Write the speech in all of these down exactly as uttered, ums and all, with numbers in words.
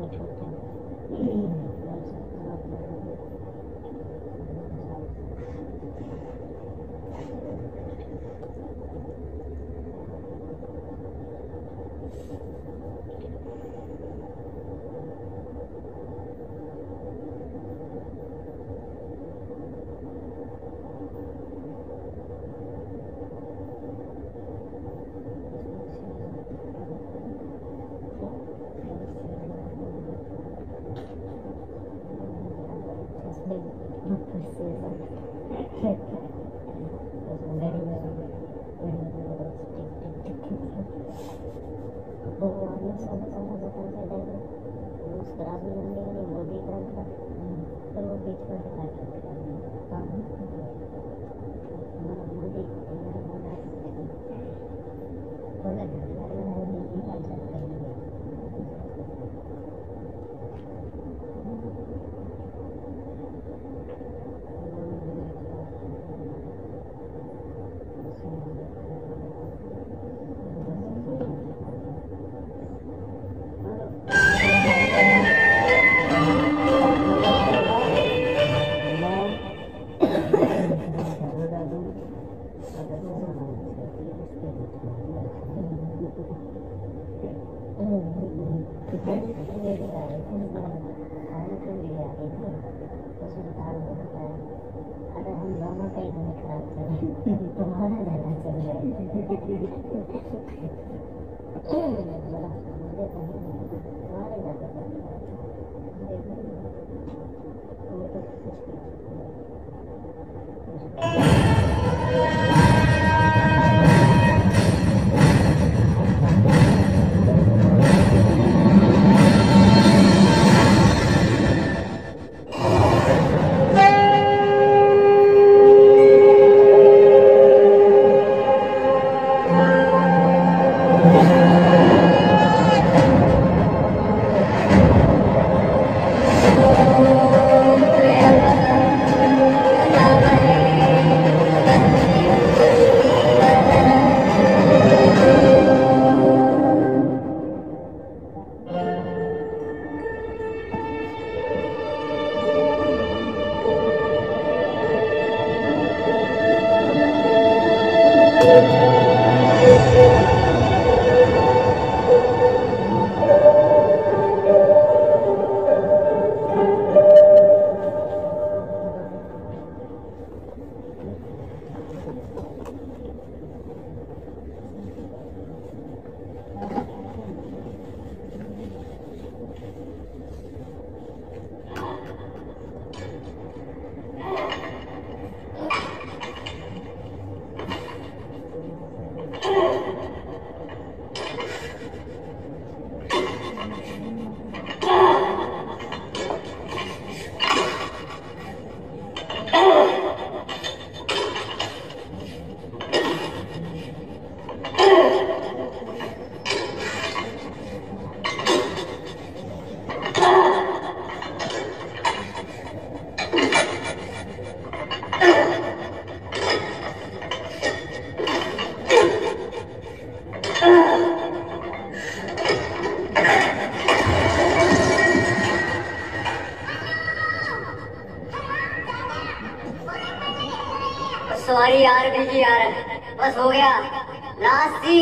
Sorry यार बिल्कुल यार, बस हो गया लास्ट सी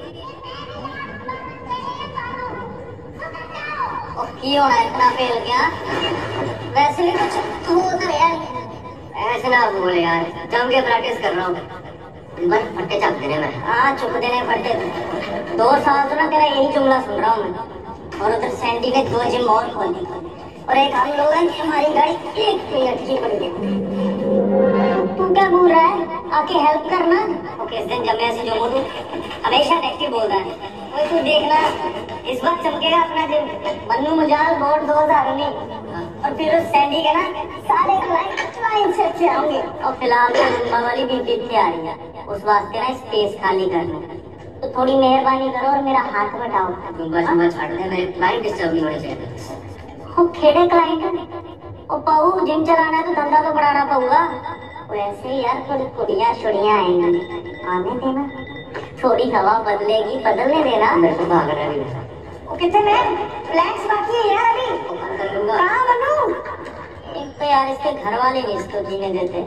की होना इतना फेल गया। वैसे भी कुछ तू उधर यार ऐसे ना बोले यार, जम के प्रैक्टिस कर रहा हूँ बस फट्टे चक देने में। हाँ चुप देने फट्टे, दो साल तो ना तेरा यही जुमला सुन रहा हूँ मैं। और उधर सैंडी ने दो जिम और खोल दी और एक हम लोग हैं हमारी गाड़ी एक मिनट की पड़ गई। तू क्या बोल रहा है, आके हेल्प करना। और किस दिन जब मैं ऐसे जो बोलूं हमेशा नेगेटिव बोलता है। कोई तू देखना इस बार चमकेगा अपना जिम, मन्नू मुजाल बोर्ड दो हजार उन्नीस और फिर उस सैंडी के ना सारे क्लाइंट से अच्छे होंगे। और फिलहाल तो जुम्मा वाली भी पीछे आ रही है, उस वास्ते ना स्पेस खाली करना, तो थोड़ी मेहरबानी करो और मेरा हाथ बटाओ। बस बस छोड़ दे, मेरे क्लाइंट डिस्टर्ब नहीं होने चाहिए। हो खेड़े क्लाइंट और पाऊ जिम चलाना है तो धंधा तो बढ़ाना पड़ेगा। वैसे यार थोड़ी कुड़ियाँ शुड़ियाँ आएंगी, आने देना, थोड़ी हवा बदलेगी, बदलने देना। मेरे को भागना नहीं है। कितने फ्लैट्स बाकी है यार अभी? कर लूंगा। कहाँ बनूं? एक तो यार इसके घर वाले नहीं इसको जीने देते।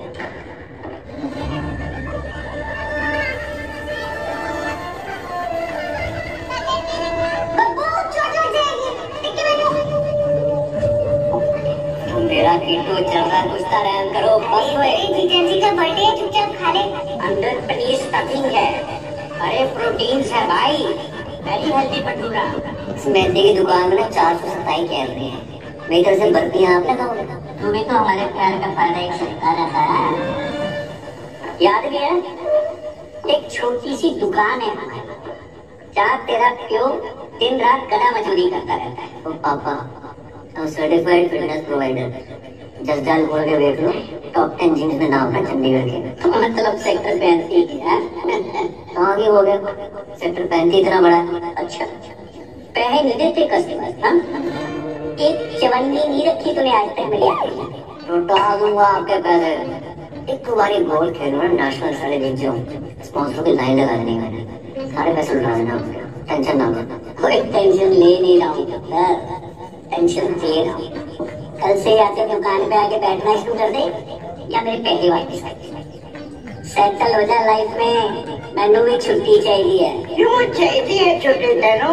मेरा कीटो चल रहा है, पूछता रहम करो। बस वो जीजा जी का बर्थडे है, चुपचाप खा ले। अंदर पनीर स्टफिंग है, अरे प्रोटीन्स है भाई, वेरी हेल्दी भटूरा। इस मैदे की दुकान में चार सौ सत्ताईस कैलोरी है। मेरी तरह से बर्फी आप लगाओगे? तुम्हें तो हमारे प्यार का फायदा एक सकता रहता है। याद भी है, एक छोटी सी दुकान है जहाँ तेरा प्यो दिन रात गधा मजदूरी करता रहता है। ओ पापा, certified fitness provider, just dial खोल के देख लो, टॉप टेन जिम्स में नाम है चंडीगढ़ के। तो मतलब सेक्टर पैंतीस है। तो आगे हो गया, सेक्टर पैंतीस इतना बड़ा है। अच्छा, पैसे नहीं देते कस्टमर? हाँ, एक चवन्नी नहीं रखी तूने आज तक मेरी आती। तो डाल दूंगा आपके पैसे। एक बारी गोल खेलो ना, नेशनल सारे जीत जाओ, स्पॉन्सर की लाइन लगा देनी मैंने, सारे पैसे लुटा देना, टेंशन ना लो। कोई टेंशन ले नहीं रहा हूँ, टेंशन दे रहा हूँ। कल से आके दुकान पे आके बैठना शुरू कर दे या मेरे पैसे वापस कर। सेटल हो जा लाइफ में, मैनू भी छुट्टी चाहिए है। क्यों चाहिए छुट्टी तेनू?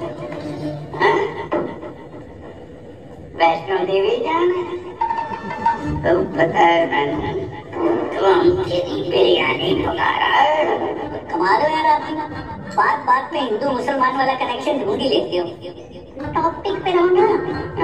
वैष्णो देवी जाना तो पता है मैंने, तो हम तेरी बिरयानी पका रहा है। कमाल हो यार आप, बात बात में हिंदू मुसलमान वाला कनेक्शन ढूंढ ही लेते हो। टॉपिक पे रहो ना।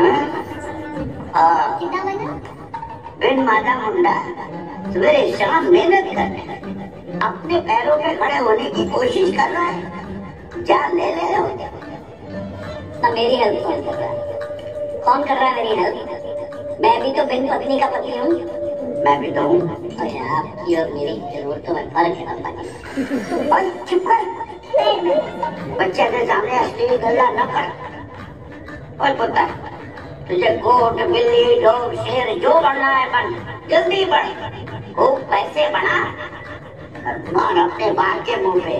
हाँ, कितना बना? बिन मादा मुंडा सवेरे शाम मेहनत कर रहे हैं, अपने पैरों पे खड़े होने की कोशिश कर रहा है, जान ले ले रहा हूँ। ना मेरी हेल्प कौन कर रहा है? कौन कर रहा है मेरी हेल्प? मैं भी तो बिन पत्नी का पति हूँ। मैं भी तो हूँ। अरे आपकी और मेरी जरूरतों में फर्क है ना। और चुप कर, बच्चे के सामने अश्लील गल्ला न कर। और पुत्र, तुझे गोट बिल्ली डॉग शेर जो बनना है बन, जल्दी बढ़, खूब पैसे बना और मार अपने बाल के मुंह पे।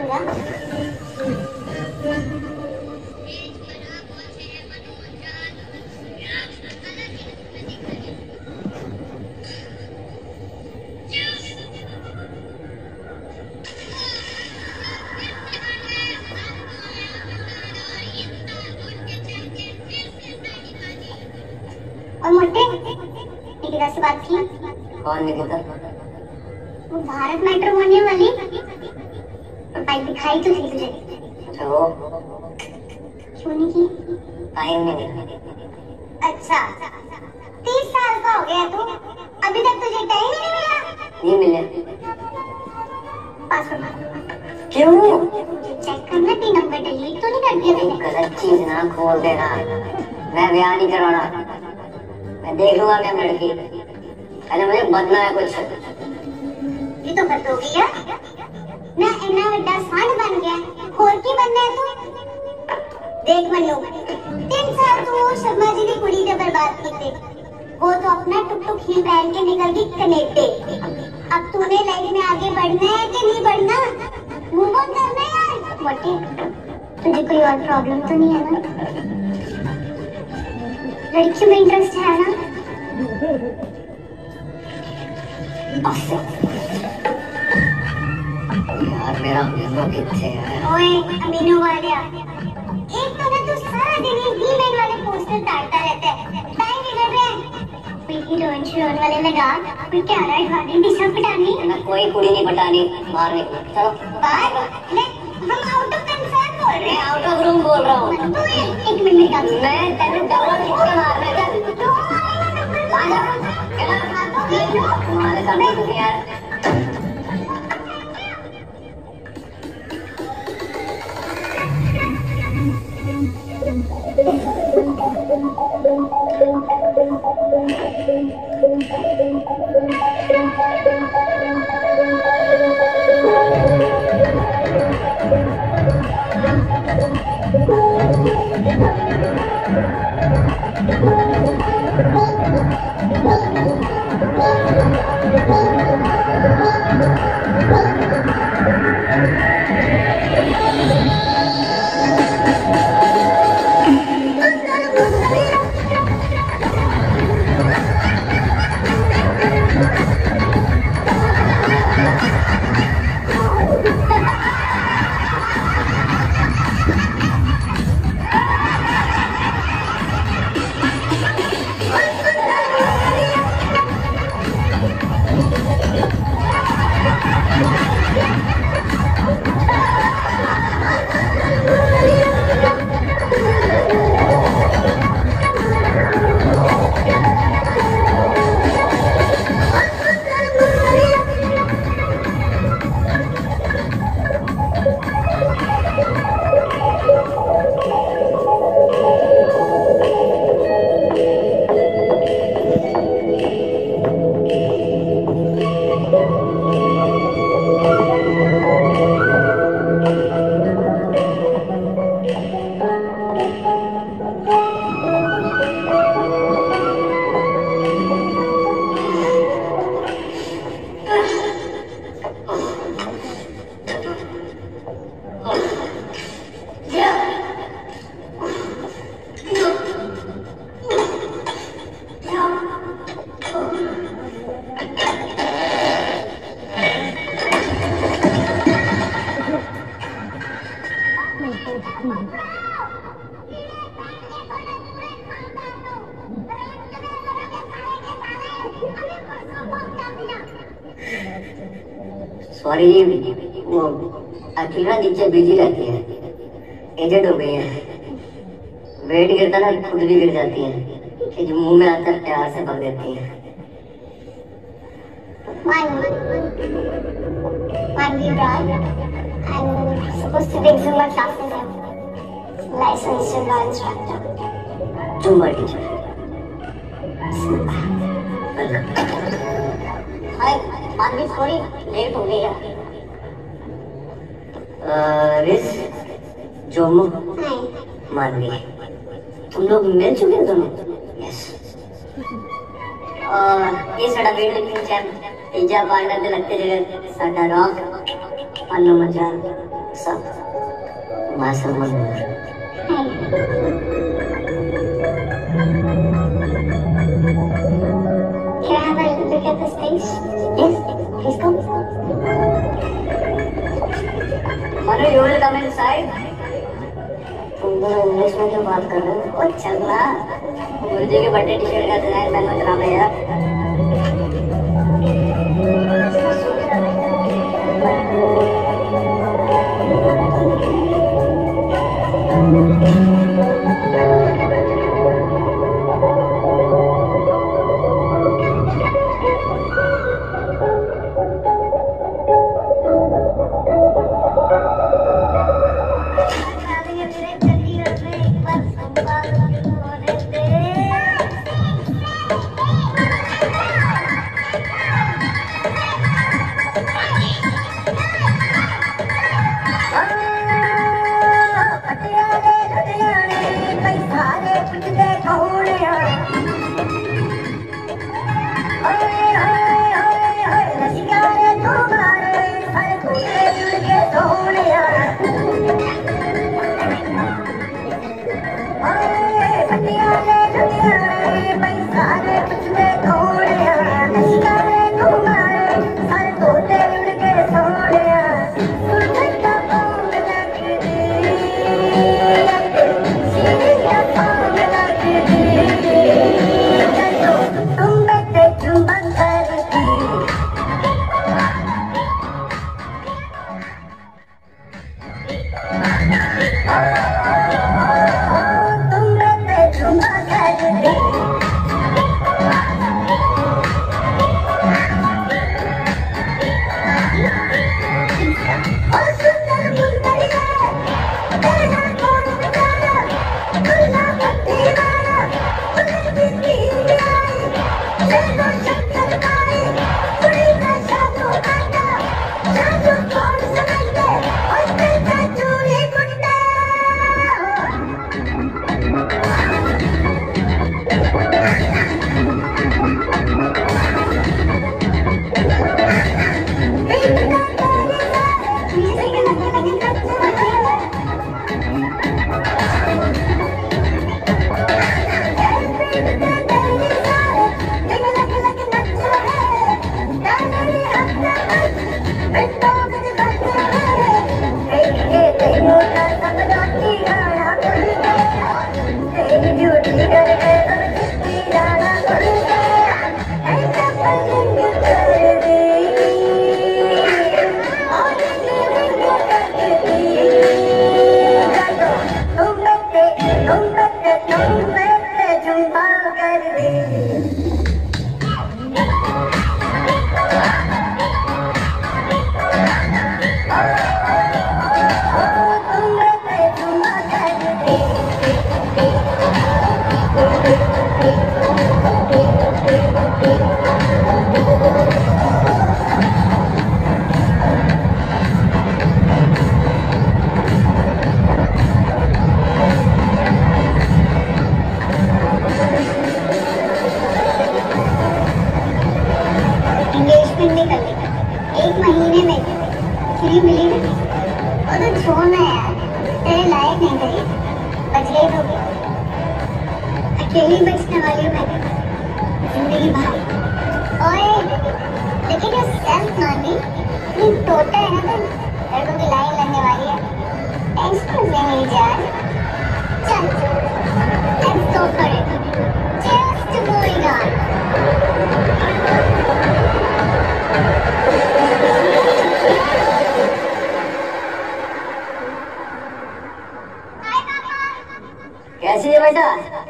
और मोटे, निकिता से बात की? कौन निकिता? वो भारत मैट्रिमोनी वाली भाई, दिखाई तो थी तुझे। अच्छा वो क्यों नहीं की? टाइम नहीं। अच्छा, तीस साल का हो गया तू, अभी तक तुझे टाइम ही नहीं मिला? नहीं मिले। पासवर्ड क्यों? चेक करना, तीन नंबर डिलीट तो नहीं कर दिया मैंने? गलत चीज ना खोल देना, मैं ब्याह नहीं करवाना। मैं देख लूंगा क्या लड़की, पहले मुझे बनना है कुछ। ये तो बंद हो गया ना, इतना बड़ा सांड बन गया, होर की बनना है तू? देख मन्नू, तीन साल तो शर्मा जी की कुड़ी ने बर्बाद की थे, वो तो अपना टुक टुक ही पहन के निकल गई कनेडे। अब तूने लाइफ में आगे बढ़ना है कि नहीं बढ़ना? मूव ऑन करना है यार। मोटे, तुझे कोई और प्रॉब्लम तो नहीं है ना? लड़कियों में इंटरेस्ट है ना? यार मेरा अमीनो कितने है? ओए अमीनो वालिया, एक तो ना तू सारा दिन ये हीमैन वाले पोस्टर ताड़ता रहता है, टाइम बिगड़ रहा है। कोई हीरोइन हीरोइन वाले लगा, कोई क्या रहा है गाड़ी दिशा पटानी? ना कोई कुड़ी नहीं पटानी, बाहर निकलो। चलो बाहर ले, हम आउट ऑफ कंसर्न बोल रहे हैं, आउट ऑफ रूम बोल रहा हूँ। तू एक मिनट का, मैं तेरे डबल किसके मारना है? तुम्हारे सामने तुम यार सॉरी, वो एक्चुअली ना नीचे बिजी रहती है, एजेंट हो गई है, वेट गिरता ना खुद भी गिर जाती है, कि जो मुंह में आता है प्यार से भग देती है। One, one week drive. I'm supposed to take Zumba classes and licensed Zumba instructor. Zumba teacher. हाय, मानवी थोड़ी लेट हो गई है। रिस, जोमो, नहीं, मानवी, तुम लोग मिल चुके हो दोनों? यस। ये साडा वेट लिफ्टिंग चैंप तीजा पार्टनर दे लगते जगह साडा रॉक पन्नू मजान सब मासूम मनोहर। Can I have a look at the space? Yes, please come. Manu, you will come inside. तुम दोनों इंग्लिश में क्यों बात कर रहे हो? ओ चल ना, गुरुजी के बर्थडे टी शर्ट का डिजाइन पहन कर आना यार। Cheers to moving on. कैसी है बेटा?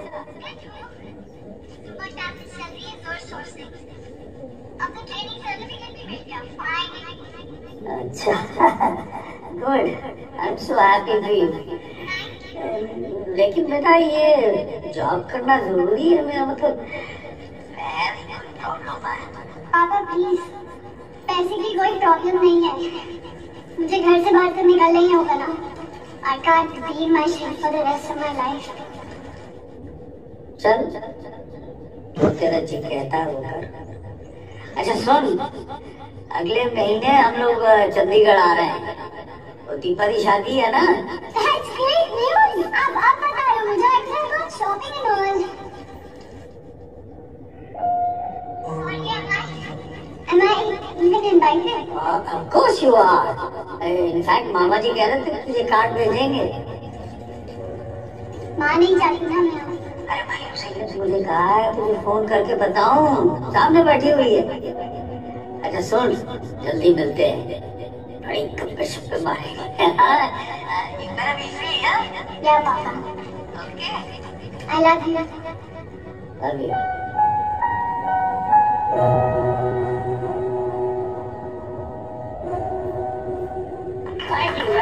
अच्छा, good, I am so happy for you. लेकिन बेटा ये जॉब करना जरूरी है, मेरा मतलब पापा प्लीज, पैसे की कोई प्रॉब्लम नहीं है, मुझे घर से बाहर तो निकलना ही होगा ना। I can't be myself for the rest of my life. चल तो तेरा जी कहता है वो कर। अच्छा सुन, अगले महीने हम लोग चंडीगढ़ आ रहे हैं, वो दीपा की शादी है ना। That's great news. अब अब बता रहे हो मुझे, I can go shopping and all. Am I even invited? Of course you are. In fact, मामा जी कह रहे थे तुझे कार्ड भेजेंगे। माँ नहीं चाहती ना मैं। अरे भाई उसे मुझे कहा है तुझे फोन करके बताऊं, सामने बैठी हुई है। अच्छा सुन, जल्दी मिलते हैं, बड़ी गप्पे मारेंगे। Yeah, Papa. Okay. I love you. Love you. Thank you.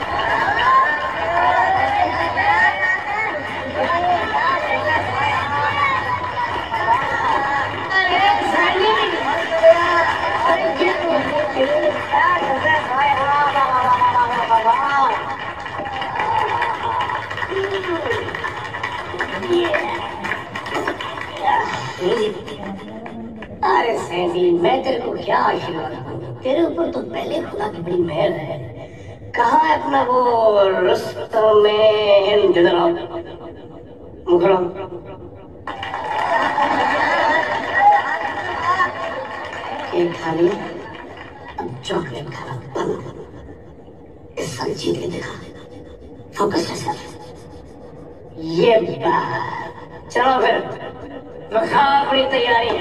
अरे सैदी, मैं तेरे को क्या आशीर्वाद दूं? तेरे ऊपर तो पहले खुदा की बड़ी मेहर है। कहाँ है अपना वो रुस्तम में हिंद मुखरम? केक खा लिया, अब चॉकलेट खाना बंद। इस साल जीत के दिखा, फोकस के साथ। ये बात, चलो फिर रखा अपनी तैयारी।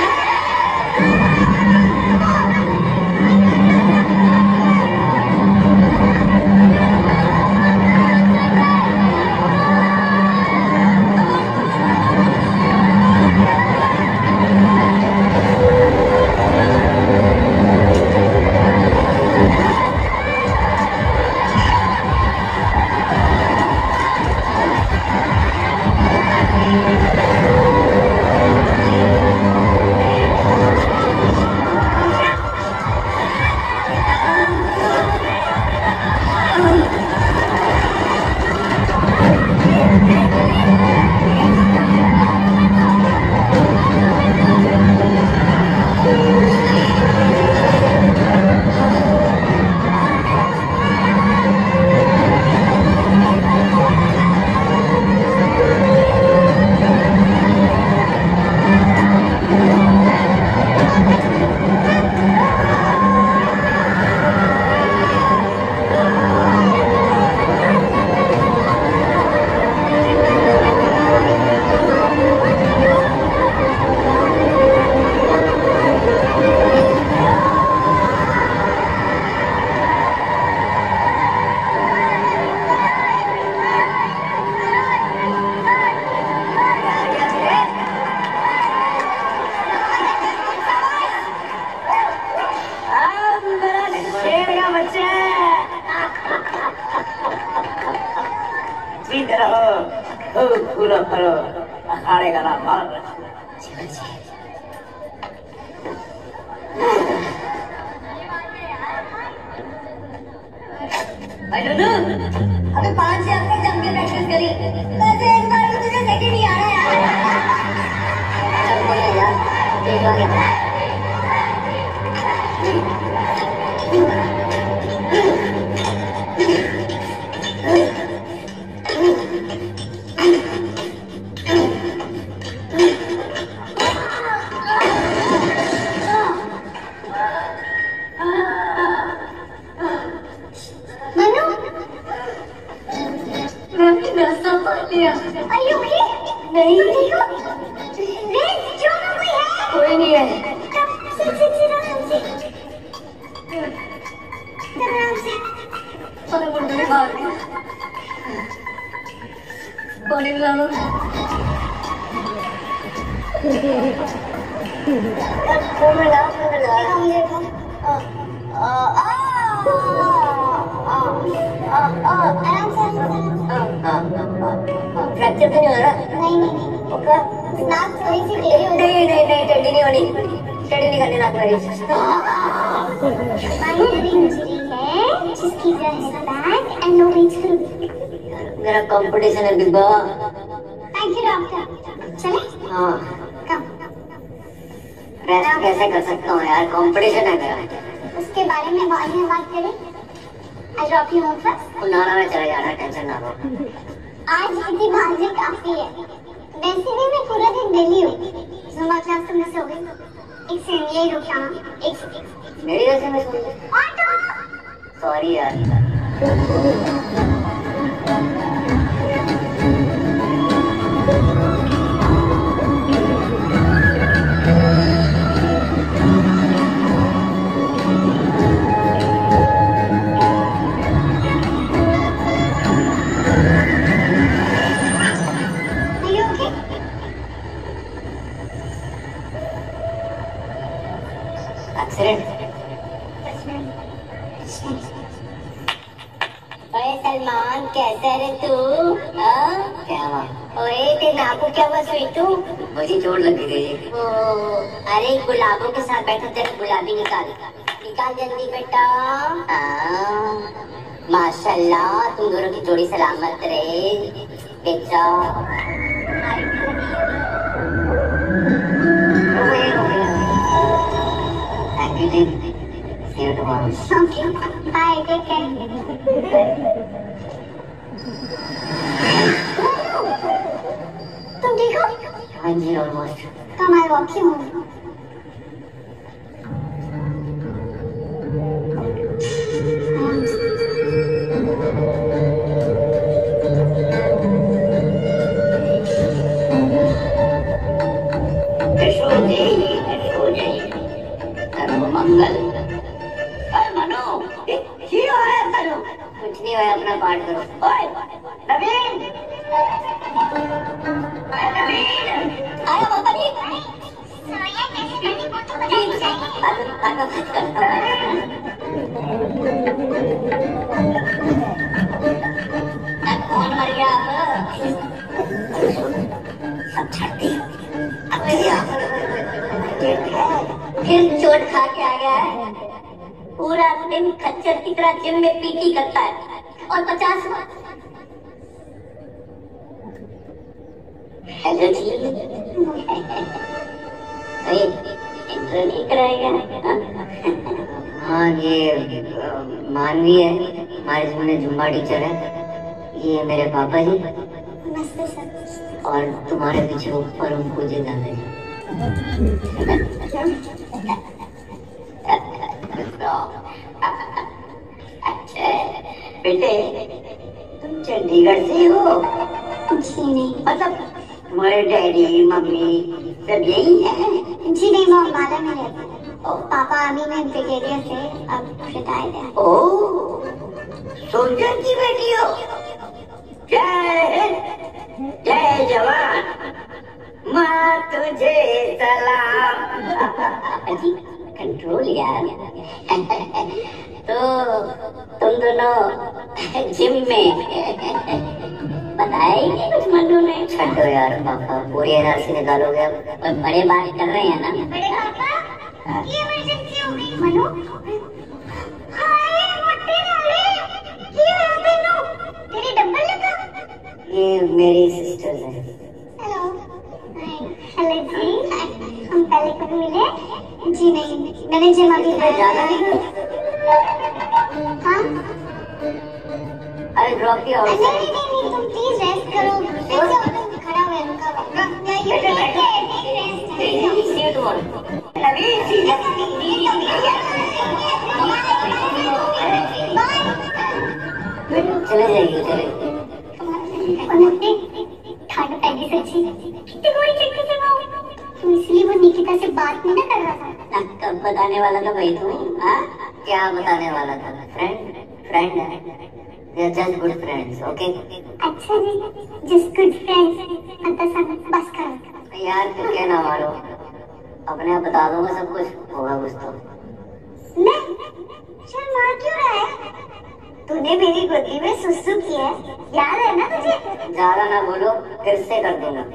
पूरा भरो अखाड़े का नाम मार। अबे पाँच से आपने जम के प्रैक्टिस करी, वैसे इस बार तो तुझे सेकंड ही आ रहा है यार। चल बोले यार, देख लागे। Are you okay? नहीं, Liz, जो ना कोई है? कोई नहीं है। sit, sit, sit, आराम से। आराम से। अरे मुंडे मार दिया। पानी पिला दो। फोन में लगा, फोन में लगा। मुझे आ आ आ आ आराम से फ्रैक्चर तो नहीं हो रहा? नहीं नहीं नहीं। ओके। नाक थोड़ी सी टेढ़ी हो। नहीं नहीं नहीं टेढ़ी नहीं होनी, टेढ़ी नहीं करनी नाक मेरी। माइनर इंजरी है जिसकी वजह से back end no reach through. मेरा कंपटीशन है big boss. Thank you doctor. चले? हाँ। कम। रेस्ट कैसे कर सकता हूँ यार, कंपटीशन है मेरा। उसके बारे में बाद में बात करें। I drop you home first. नाना में चले जाना, टेंशन ना लो। आज इतनी भाजी काफी है। वैसे भी मैं पूरा दिन दिल्ली हूँ। जुम्मा क्लास तो मिस हो गई। एक सेकंड यही रुक जाना। एक सेकंड। मेरी वजह से मिस हो गई? ऑटो। सॉरी यार। ओए सलमान कैसा रे तू? क्या हुआ? ओए तेरे नाक को क्या हुआ स्वीटू? मुझे चोट लग गई। ओ अरे गुलाबों के साथ बैठा, तेरे गुलाबी निकाल निकाल जल्दी बेटा। माशाल्लाह तुम दोनों की जोड़ी सलामत रहे बेटा। See you tomorrow. Okay. Bye. Take care. तुम ठीक हो? हाँ जी almost. Come, I'll walk you home. मंगल मनो क्यों है मनो? कुछ नहीं हुआ, अपना पाठ करो। ओए नवीन, नवीन आया बाबा जी। सोया कैसे करनी वो तो बतानी चाहिए। आगे आगे बात करता हूँ। अब कौन मर गया अब? सब छट दी। अब फिर चोट खा के आ गया है। पूरा दिन खच्चर की तरह जिम में पीटी करता है और पचास। हेलो जी। इंट्रो नहीं कराएगा? हाँ ये मानवी है, हमारे स्कूल में जुम्बा टीचर है। ये मेरे पापा जी। नमस्ते सर। और तुम्हारे पीछे ऊपर उनको जी डाल देंगे। अच्छा बेटे, तुम चंडीगढ़ से हो? जी नहीं। मतलब तुम्हारे डैडी मम्मी सब यही है? जी नहीं, वो अम्बाला में रहते हैं। पापा अभी में ब्रिगेडियर थे, अब रिटायर्ड है। ओह, सोल्जर की बेटी हो? जय जय जवान, माँ तुझे सलाम। अजी कंट्रोल यार। तो तुम दोनों जिम में बताएंगे कुछ मनु ने? छो यार पापा, पूरी एनर्जी निकालोगे अब। और बड़े बात कर रहे हैं ना। बड़े पापा, ये इमरजेंसी हो गई। मनु, हाय मोटे वाले, ये है तेनू, तेरे डंबल लगा। ये मेरी सिस्टर है। हेलो। हेलो जी, हम पहले कभी मिले? जी नहीं, मैंने जिम अभी जाना नहीं। हाँ? अरे ड्रॉप किया। नहीं नहीं नहीं, तुम प्लीज रेस्ट करो। ऐसे ऑटो खड़ा हुआ है, रुका हुआ है। You take rest. See you tomorrow. चले जाइए, चले। ठंड पहले से अच्छी कितनी गोरी चटनी से वो, तो इसलिए वो निकिता से बात नहीं ना कर रहा था। कब बताने वाला था भाई तू? हाँ क्या बताने वाला था? फ्रेंड फ्रेंड है। We are just good friends, okay? अच्छा जी, just good friends. मतलब सब बस करो। यार तुम क्या ना मारो, अपने आप बता दूंगा सब कुछ, होगा कुछ तो। मैं शर्मा क्यों रहा है? तूने मेरी गोदी में सुसु किया है, याद है ना तुझे? ज्यादा ना बोलो, फिर से कर दूंगा।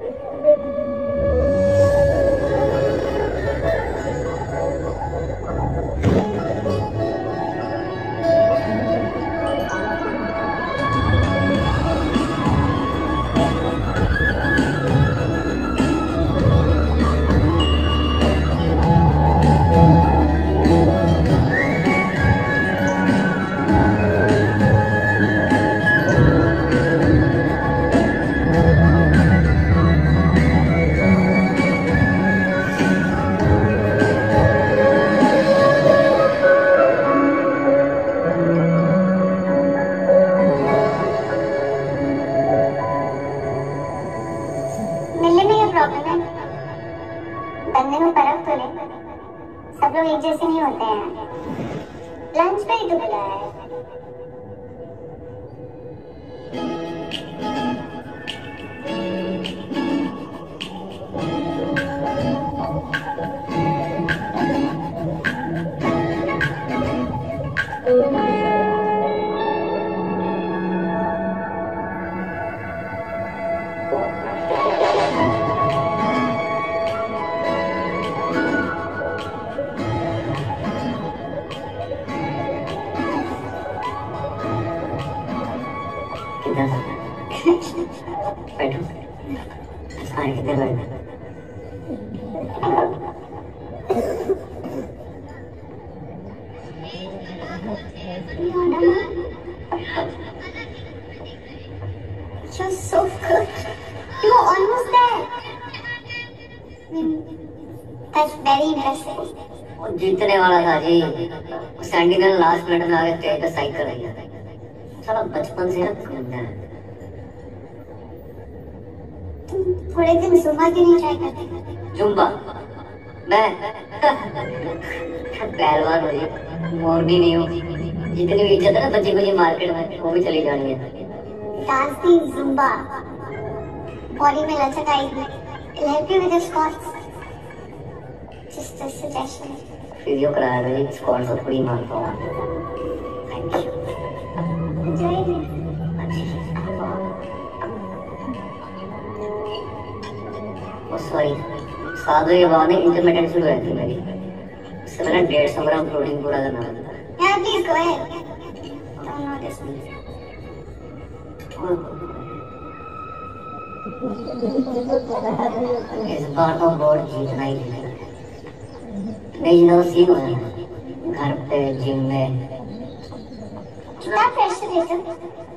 बंदे में फर्क तो ले, सब लोग एक जैसे नहीं होते हैं। लंच पे ही तो बुलाया है। बैठो, सारे कितने बैठे? You're so good. You were almost there. That's very impressive. वो जीतने वाला था जी, सेंटिनल लास्ट मिनट में आके स्टेज पे साइड कर दिया। साला बचपन से ना घूमना है। थोड़े दिन जुम्बा क्यों नहीं ट्राई करते? जुम्बा? मैं पहलवान हो जी, मोरनी नहीं हूँ। जितनी भी इज्जत है ना बच्ची को मार्केट में, वो भी चली जानी है। डांस की जुम्बा, बॉडी में लचक आएगी। It'll help you with your squats. Just a suggestion. Physio कराया था जी, स्क्वाट्स तो थोड़ी मारता हूँ। Thank you. Enjoy it. Sorry, साधु ये बात नहीं, इंटरमीडिएट शुरू हुई थी मेरी। उससे मैंने डेढ़ सौ ग्राम प्रोटीन पूरा करना था। Yeah, please go ahead. Don't notice me. इस बार तो बोर्ड जीतना ही जीतना। नहीं जीतना तो सीन हो जाना। घर पे, जिम में। कितना प्रेशर है तुम?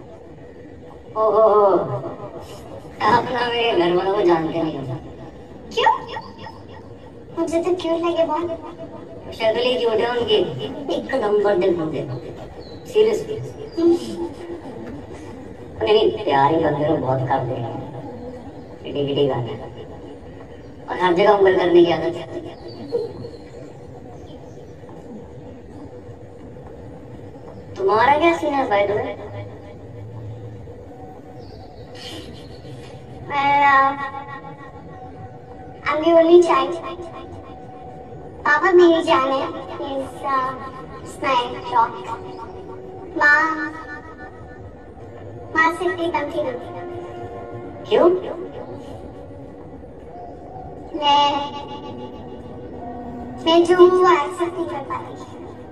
ओहो, आप ना मेरे घर वालों को जानते नहीं हो। क्यों? मुझे तो क्यूट लगे बहुत। शक्ल ही क्यूट है उनकी, एक नंबर दिल होंगे। सीरियसली। नहीं, प्यार ही बंदे को बहुत करते हैं। किटी किटी गाने और हर जगह उंगल करने की आदत है। तुम्हारा क्या सीन है भाई? तुम्हें Well, uh, I'm the only child. पापा मेरी जान है, he's uh, my rock. माँ, माँ सिर्फ एक कम थी ना। क्यों? मैं, मैं जो हूँ वो एक्सेप्ट नहीं कर पाती।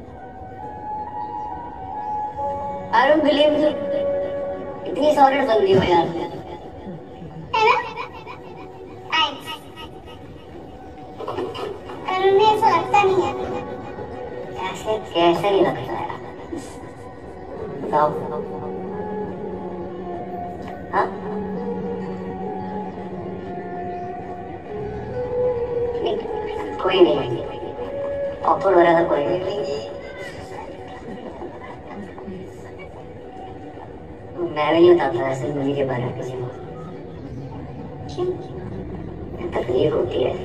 I don't believe you. इतनी सॉलिड बंदी हो यार। है ना? Thanks. पर उन्हें ऐसा लगता नहीं है। कैसे कैसे नहीं लगता यार? बताओ। हाँ? नहीं, कोई नहीं। ऑफर हो रहा था कोई नहीं। मैं भी नहीं बताता ऐसे मूवी के बारे में किसी को। क्यों? तकलीफ होती है।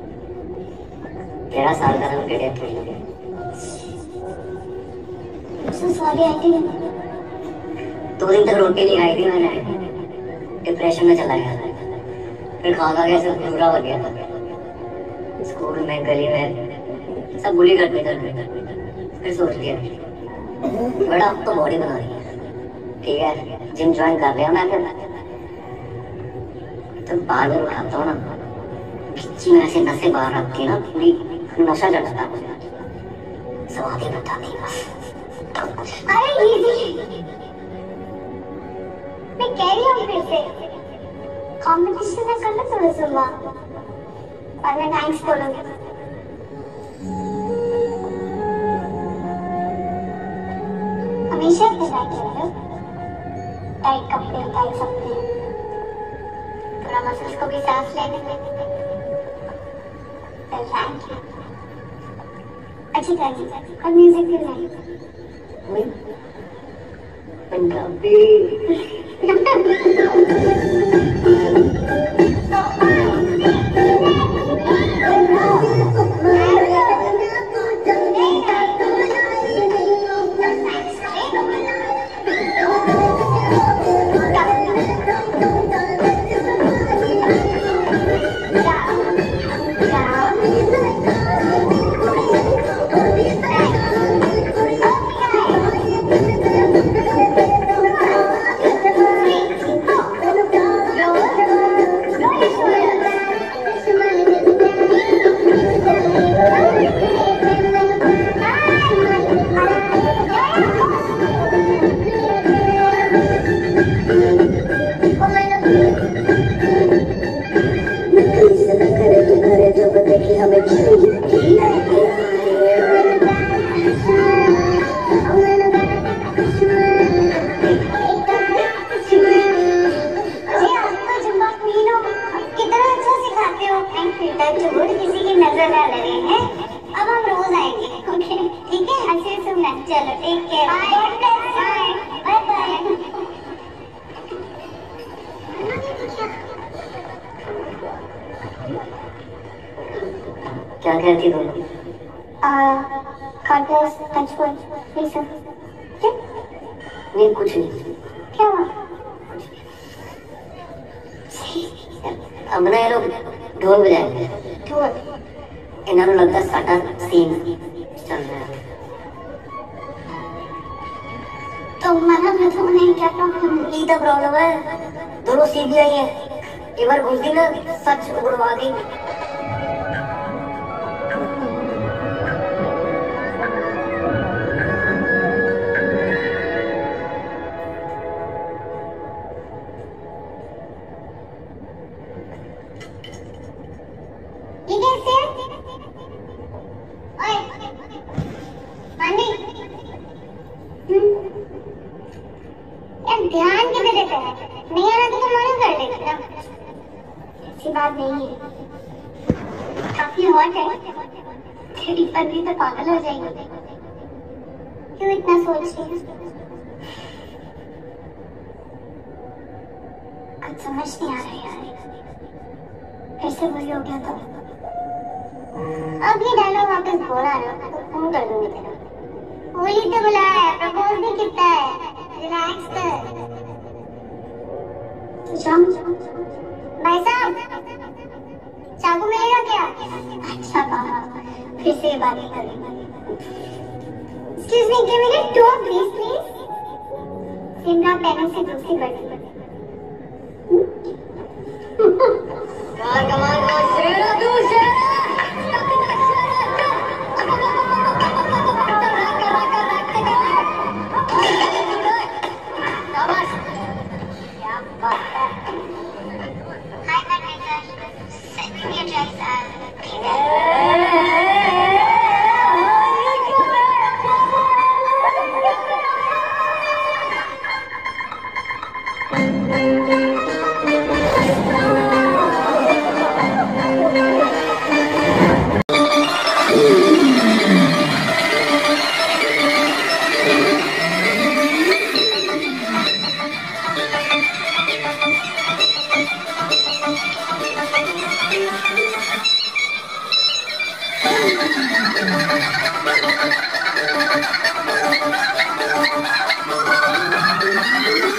तेरह साल का उनकी डेथ हुई है। So sorry, I didn't. दो दिन तक रोटी नहीं खाई थी मैंने, डिप्रेशन में चला गया। फिर खा खा के सब बुरा हो गया। स्कूल में, गली में सब बुली करते थे। फिर सोच लिया बड़ा अब तो बॉडी बना रही है, ठीक है, जिम ज्वाइन कर लिया मैं। फिर तो बार बार खाता हूँ ना, बीच में ऐसे नसें बाहर रख के ना पूरी नशा चढ़ता है, समाधि बताती बस। अरे ये मैं कह रही हूँ फिर से कंपटीशन में करना थोड़ा सुनवा और मैं थैंक्स बोलूँगी। हमेशा इतने टाइट रहे हो, टाइट कपड़े, टाइट सपने, पूरा मसल्स को भी सांस लेने में। Thank you. अच्छी तरह और म्यूजिक भी नहीं। पंजाबी किसी की नजर ना लगे हैं। अब हम रोज आएंगे, ओके? ठीक है, अच्छे से सुनना। चलो, take care, bye bye bye. क्या कहती तुम? God bless, touch wood, Lisa. क्या? नहीं कुछ नहीं। क्या हुआ? अब ना ये लोग ढोल बजाएंगे। ढोल? इन्होंने लगता साटा सीन चल रहा है। तो मना प्रथम नहीं, क्या प्रॉब्लम है? यही तो प्रॉब्लम है, दोनों सीधी आई है। एक बार घुस गई ना, सच उड़वा दी। ध्यान किधर देता है? नहीं आना तो तुम मना कर देगा ना, ऐसी बात नहीं है। काफी हॉट है, तेरी पत्नी तो पागल हो जाएगी। क्यों इतना सोच रही है? कुछ समझ नहीं आ रहा यार, फिर से वही हो गया तो। अब ये डायलॉग वापस बोला ना तो फोन कर दूंगी तेरा। होली तो बुलाया है, प्रपोज भी कितना है, रिलैक्स कर। जाम भाई साहब, चाकू मिलेगा क्या? अच्छा कहा, फिर से बात करेंगे। Excuse me, give me two please please. सिमरा पेन से दूसरी बड़ी। कमाल कमाल कमाल, शेरा तू शेरा। Thank you.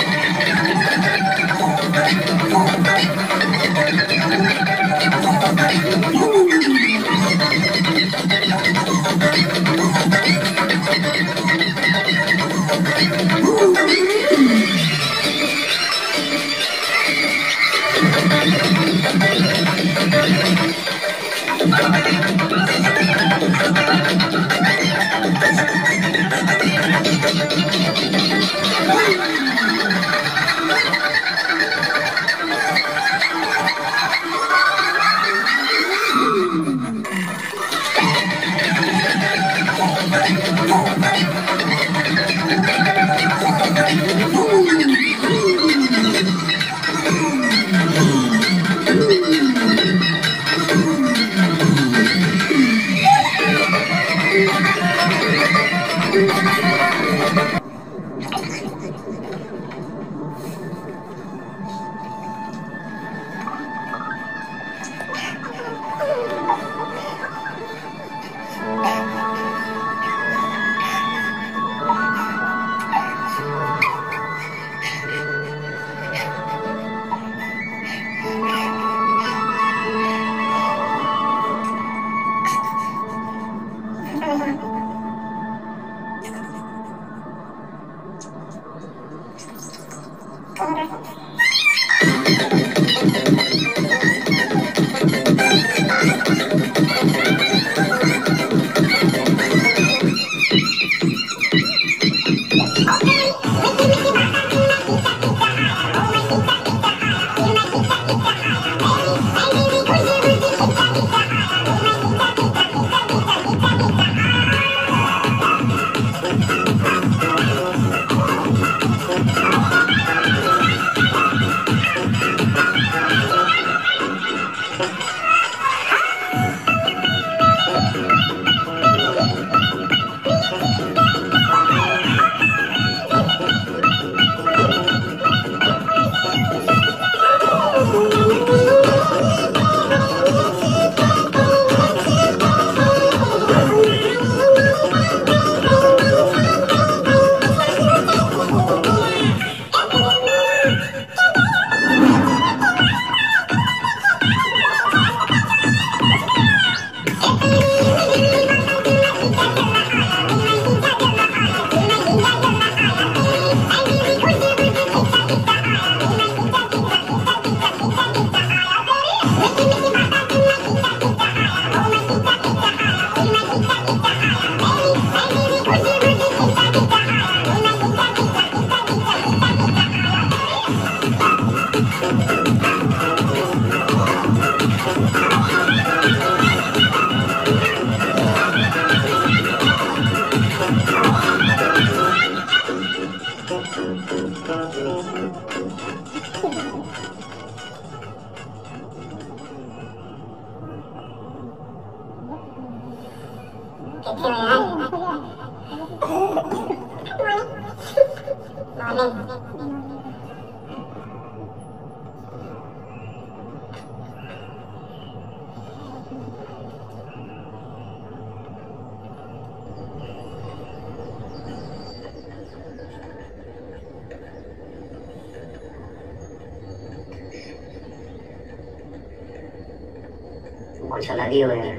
कुछ अलग ही हो यार,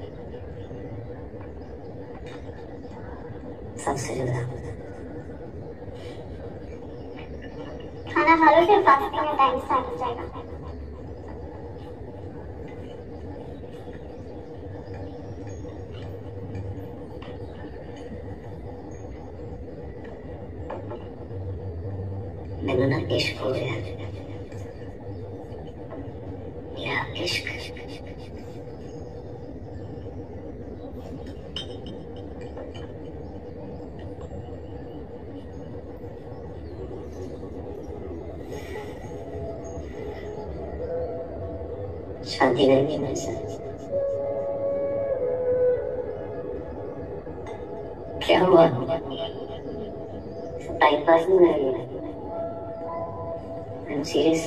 सबसे ज्यादा। खाना खा लो, फिर फास्ट में टाइम स्टार्ट हो जाएगा। मैंने ना इश्क हो गया, मेरा इश्क। शादी करेंगे मेरे साथ? क्या हुआ? टाइम पास नहीं कर रही है। I'm serious.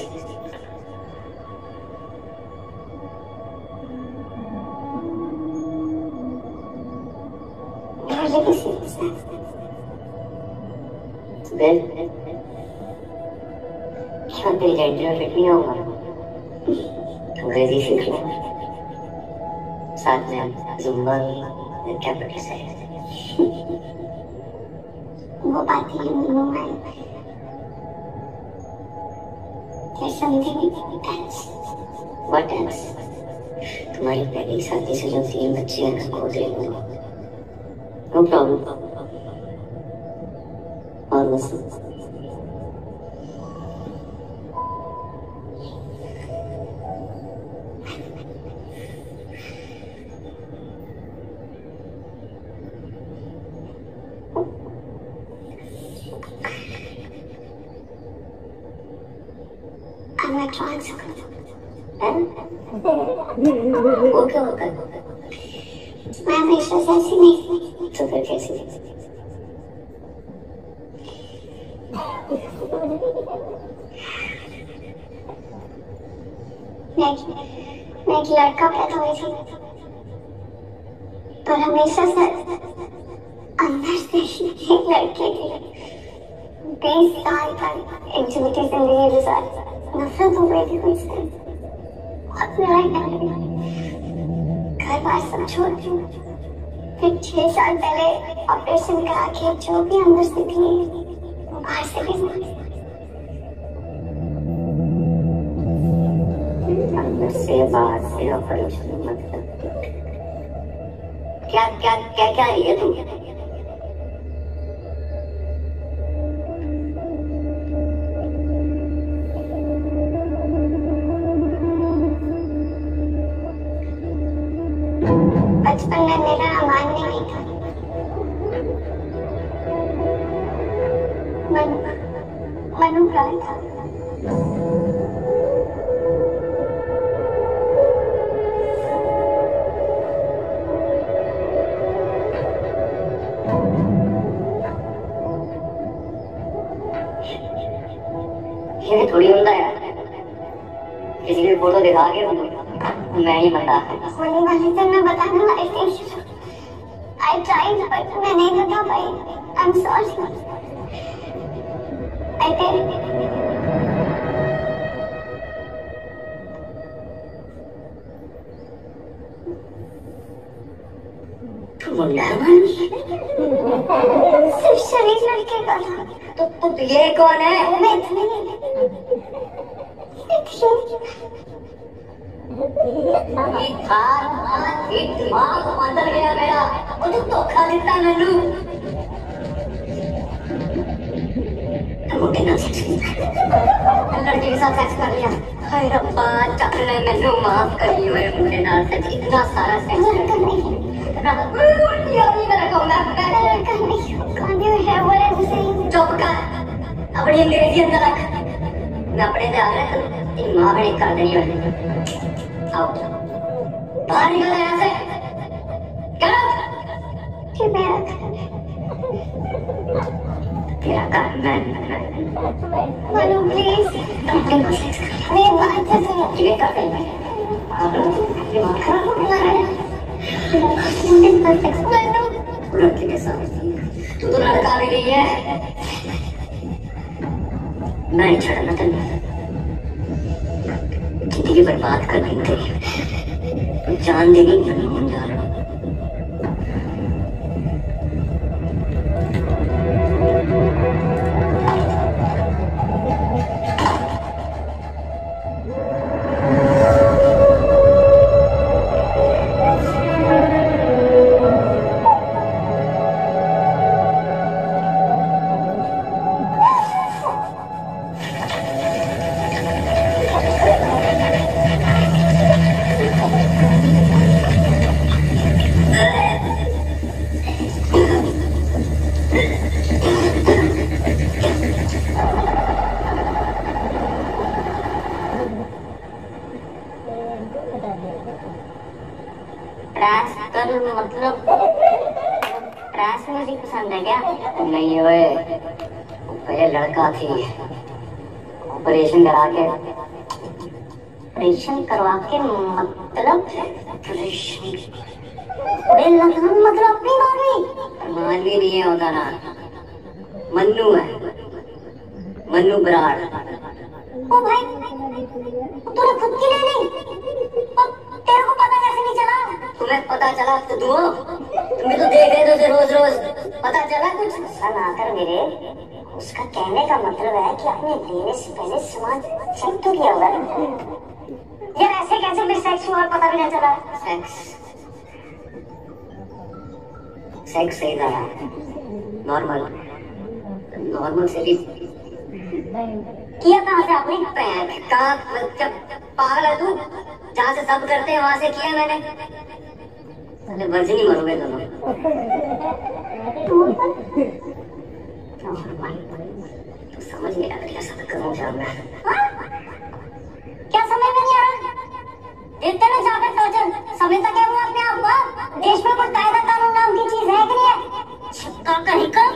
Well, साथ तेरी जेंटल में फिट नहीं होगा, अंग्रेजी सीख लो, साथ में जुम्बा कैपिटल से। वो बात ही नहीं है। There's something else. What else? तुम्हारी पहली शादी से जो तीन बच्चे हैं ना खोज रही हूँ। No problem. और बस I'm not trying to. वो क्या होता है? मैं हमेशा से ऐसी नहीं। तो फिर कैसी? मैं मैं एक लड़का पैदा हुई थी, पर हमेशा से अंदर से एक लड़के की बीस साल तक इंटीमेटी जिंदगी गुजारी। नफरत हो गई थी मुझसे, बहुत लड़ाई कर ली, घर बार सब छोड़ दी। फिर छह साल पहले ऑपरेशन करा के जो भी अंदर से थी वो बाहर से भी अंदर से बाहर से ऑपरेशन मतलब क्या क्या क्या क्या है तुम? बचपन में मेरा अमान नहीं था। मनु मनु प्राण था। ये थोड़ी होता है, किसी की फोटो दिखा के मैं ही बता। होने वाले दिन मैं बताना I think I tried but मैं नहीं बता पाई। I am sorry. I tell तुम मुंडा सिर्फ शरीर लड़के का था। तो तो ये कौन है? मैं इतनी दिमाग बदल गया मेरा। वो तो धोखा देता नन्नू। लड़के के साथ सेक्स कर लिया। हाय रब्बा, चक ने मैंने माफ करी हुए मुझे ना सच इतना सारा सेक्स कर लिया। उल्टी आ रही मेरा को मैं मैं लड़का नहीं। कौन है वो ऐसे? चुप कर, अपनी अंग्रेजी अंदर रख। मैं अपने से आ रहा था, तेरी माँ बड़ी कर देनी है। आओ बाहर निकल यहाँ से। क्या? कि मेरा तेरा घर मैं मनु प्लीज मेरी बात तो सुनो। ये कर रही है? दिमाग खराब हो गया है। मनु लड़के के साथ तू तो लड़का भी नहीं है। मैं नहीं छोड़ना तेरे, जिंदगी बर्बाद कर दी तेरी, जान देगी नहीं जा रहा। मतलब ट्रैश म्यूजिक पसंद है क्या? नहीं ओए, पहले लड़का थी, ऑपरेशन करा के ऑपरेशन करवा के मतलब ऑपरेशन मतलब अपनी मांगी मांगी नहीं है होता ना। मन्नू है, मन्नू बराड़। ओ भाई, तूने खुद की ले ली? और तेरे को पता कैसे नहीं चला? तुम्हें पता चला तो तू तुम भी तो देख रहे थे उसे रोज रोज, पता चला कुछ? सनाकर मेरे, उसका कहने का मतलब है कि आपने लेने से पहले सामान चेक तो किया होगा यार। ऐसे कैसे फिर सेक्स हुआ और पता भी नहीं चला? सेक्स सेक्स सही था यार, नॉर्मल नॉर्मल से भी किया कहाँ से आपने? कहाँ? जब पागल है तू, जहाँ से सब करते हैं वहां से किया मैंने। अरे वर्जिन ही मरोगे दोनों। तो समझ नहीं आ रहा सब करूँ क्या मैं? क्या समझ में नहीं आ रहा? देखते ना जाकर टॉर्चर समझता क्या हुआ अपने आप को? देश में कोई कायदा कानून नाम की चीज है कि नहीं है? छक्का का हिक्का।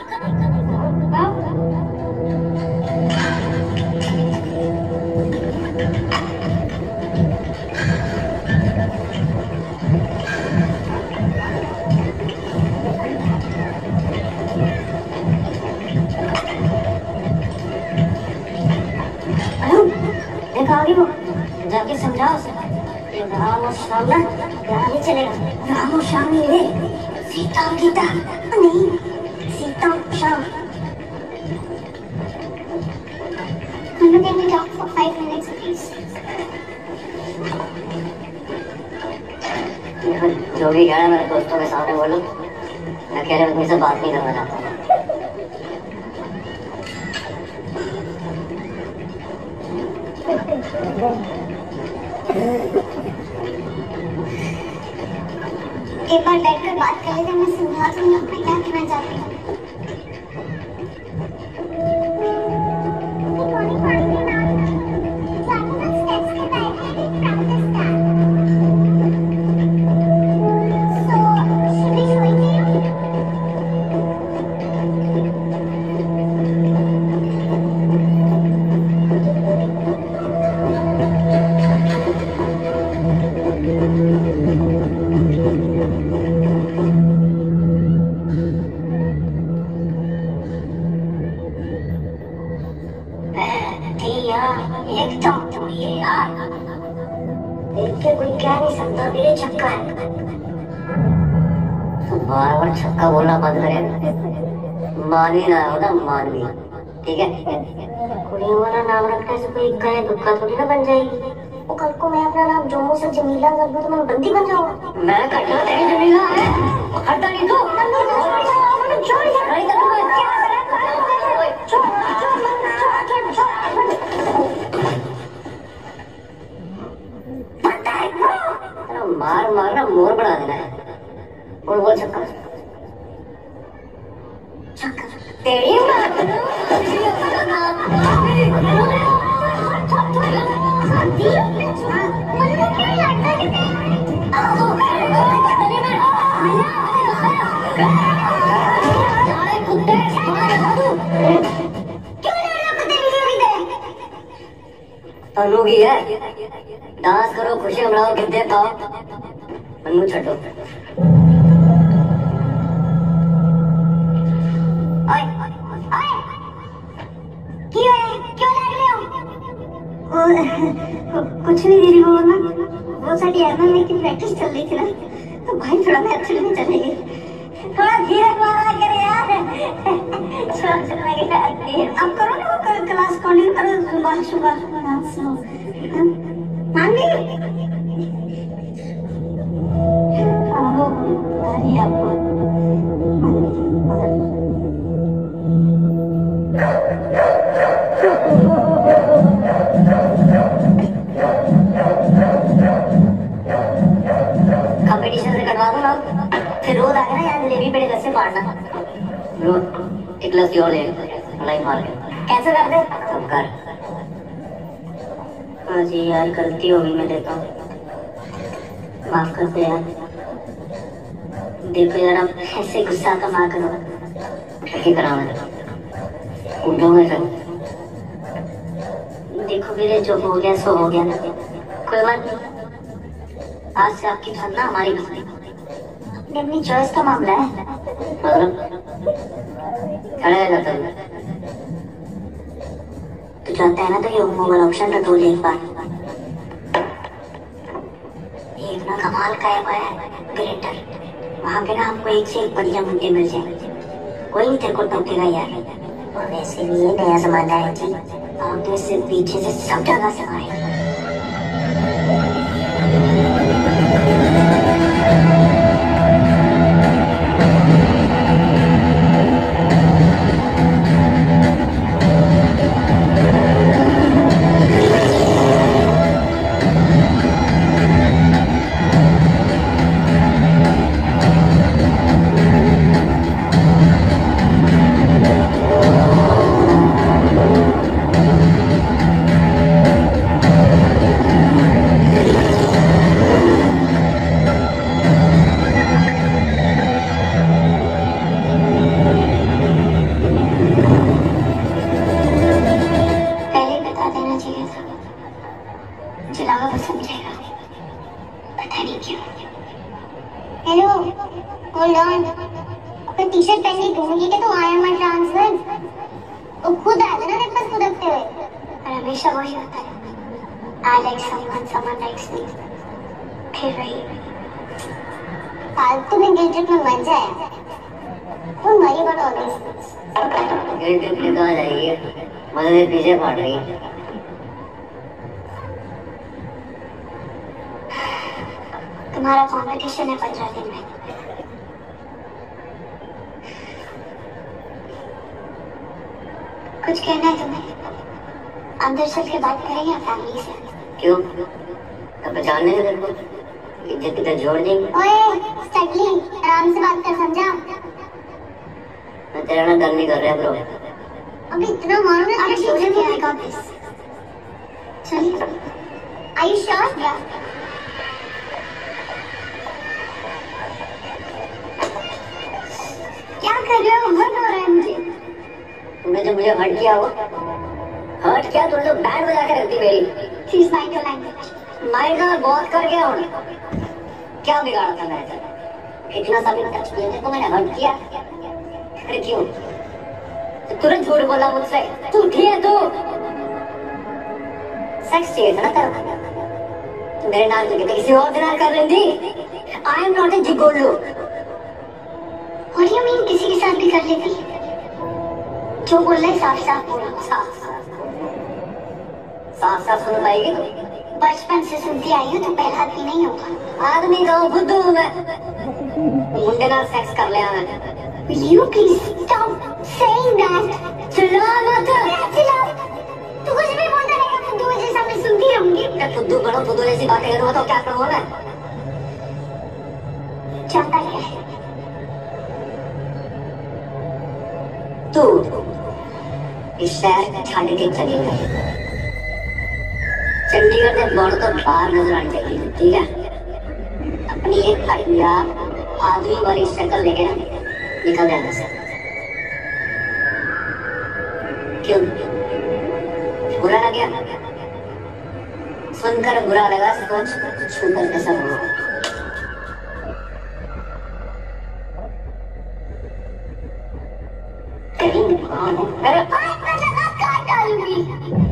देखा वो, जाके समझाओ उसे। राम और श्याम ना यहाँ नहीं चलेगा। राम और श्याम नहीं रे, सीता और गीता नहीं, सीता और Shyam. Let me talk for five minutes, please. जो भी कह मेरे दोस्तों के सामने बोलो, मैं अकेले आदमी से बात नहीं करना चाहता। एक बार बैठकर बात कर लेते हैं, मैं समझा दूंगी आपको क्या कहना चाहती हूँ। एकदम ये यार देख के कोई कह नहीं सकता मेरे छक्का है। तो बार बार छक्का बोलना बंद करे, मानवी ना होता मानवी, ठीक है? कुड़ियों वाला नाम रखने से कोई कहे दुक्का थोड़ी ना बन जाएगी। वो कल को मैं अपना नाम जोमो से जमीला कर दूं तो मैं बंदी बन जाऊंगा। मैं कटना तेरी जमीला है, हटता नहीं तू। मार मार ना मोर बना देना है। बोल बोल छक्का छक्का तेरी मार। अनुगी है, डांस करो, खुशी मनाओ, गिनते पाओ, मनु छटो। ओए ओए क्यों क्यों लग रहे हो? कुछ नहीं दीदी, वो ना वो सारी एमएमए की प्रैक्टिस चल रही थी ना, तो भाई थोड़ा मैं अच्छे में चलेगी, थोड़ा धीरे मारा करे यार। चलो चलो लगे अब करो ना वो क्लास कंटिन्यू करो, सुबह सुबह डांस मान गई। आओ अरे आपको कंपटीशन से कटवा दो ना, फिर रोज आके ना यार जलेबी पेड़े घर से फाड़ना, रोज एक लस्सी और ले मलाई मार के। कैसे कर दे? सब कर। हाँ जी यार, गलती हो गई, मैं लेता हूँ, माफ कर दे यार। देखो यार अब ऐसे गुस्सा का मार करो, क्या करा मैं उठोगे फिर? देखो मेरे जो हो गया सो हो गया ना, कोई बात नहीं। आज से आपकी पसंद ना हमारी पसंद, अपनी अपनी चॉइस का मामला है। मतलब खड़े रहता है तो जाता है ना तो ये मोबाइल ऑप्शन रख दो एक बार। ये अपना कमाल का ऐप है ग्रेटर, वहाँ पे ना हमको एक से एक बढ़िया मुंडे मिल जाएंगे, कोई भी तेरे को टोकेगा यार। और वैसे भी ये नया जमाना है जी, आगे से पीछे से सब जगह से आए। Hello, hold on. अपना टी शर्ट पहन के घूमोगी क्या तो? I am my transfer. वो खुद आया था ना तेरे पास खुदकते हुए। और हमेशा वही होता है, I like someone, someone likes me, फिर वही फालतू में गिल्ट ट्रिप में मर जाए। तुम worry about all this. Guilt trip निकाल रही है, मजे पीछे पड़ रही है। तुम्हारा कॉम्पिटिशन है पंद्रह दिन में। कुछ कहना है तुम्हें? अंदर चल के बात करेंगे फैमिली से। क्यों? तो पहचानने का तेरे को इज्जत की तो जोड़ देंगे। ओए स्टडली, आराम से बात कर, समझा? मैं तेरा ना गल नहीं कर रहा ब्रो। अभी इतना मारो ना, अरे ठीक है, आई गॉट दिस। चलिए, आर यू श्योर? या क्या कर रहे हो? हर्ट हो रहा है मुझे। तुमने जो मुझे हर्ट किया हो, हर्ट क्या? तुम लोग बैंड बजा के रखती मेरी। Please mind your language. Mind का बहुत कर गया हूँ। क्या बिगाड़ा था मैं? इतना सा भी टच किया थे तो मैंने हर्ट किया? अरे क्यों? तुरंत झूठ बोला मुझसे। झूठी है तू। सेक्स चाहिए था ना तेरे? मेरे नाम की किसी और के नाम कर रही थी। I am not a gigolo. What do you mean किसी के साथ भी कर लेती? जो बोल रहे साफ साफ बोलो। साफ साफ साफ सुन पाएगी तो? बचपन से सुनती आई हूँ तो पहला भी नहीं होगा। आदमी का बुद्धू हूँ मैं। मुंडे नाल सेक्स कर लिया मैं। Will you please stop saying that? चिल्ला मत। चिल्ला। तू कुछ भी बोलता रहेगा, फुद्दू जैसा मैं सुनती रहूंगी। मैं फुद्दू करूँ, फुद्दू जैसी बातें करूँ तो क्या करूँ मैं? चाहता है तू इस शहर छाड़ के चली गई। चंडीगढ़ से बोर्ड तो बाहर नजर आनी चाहिए, ठीक है? अपनी एक बढ़िया आदमी वाली शक्ल लेके निकल जाना से। क्यों? बुरा लग गया? सुनकर बुरा लगा, सोच छूकर कैसा हुआ? अरे काट डालूंगी।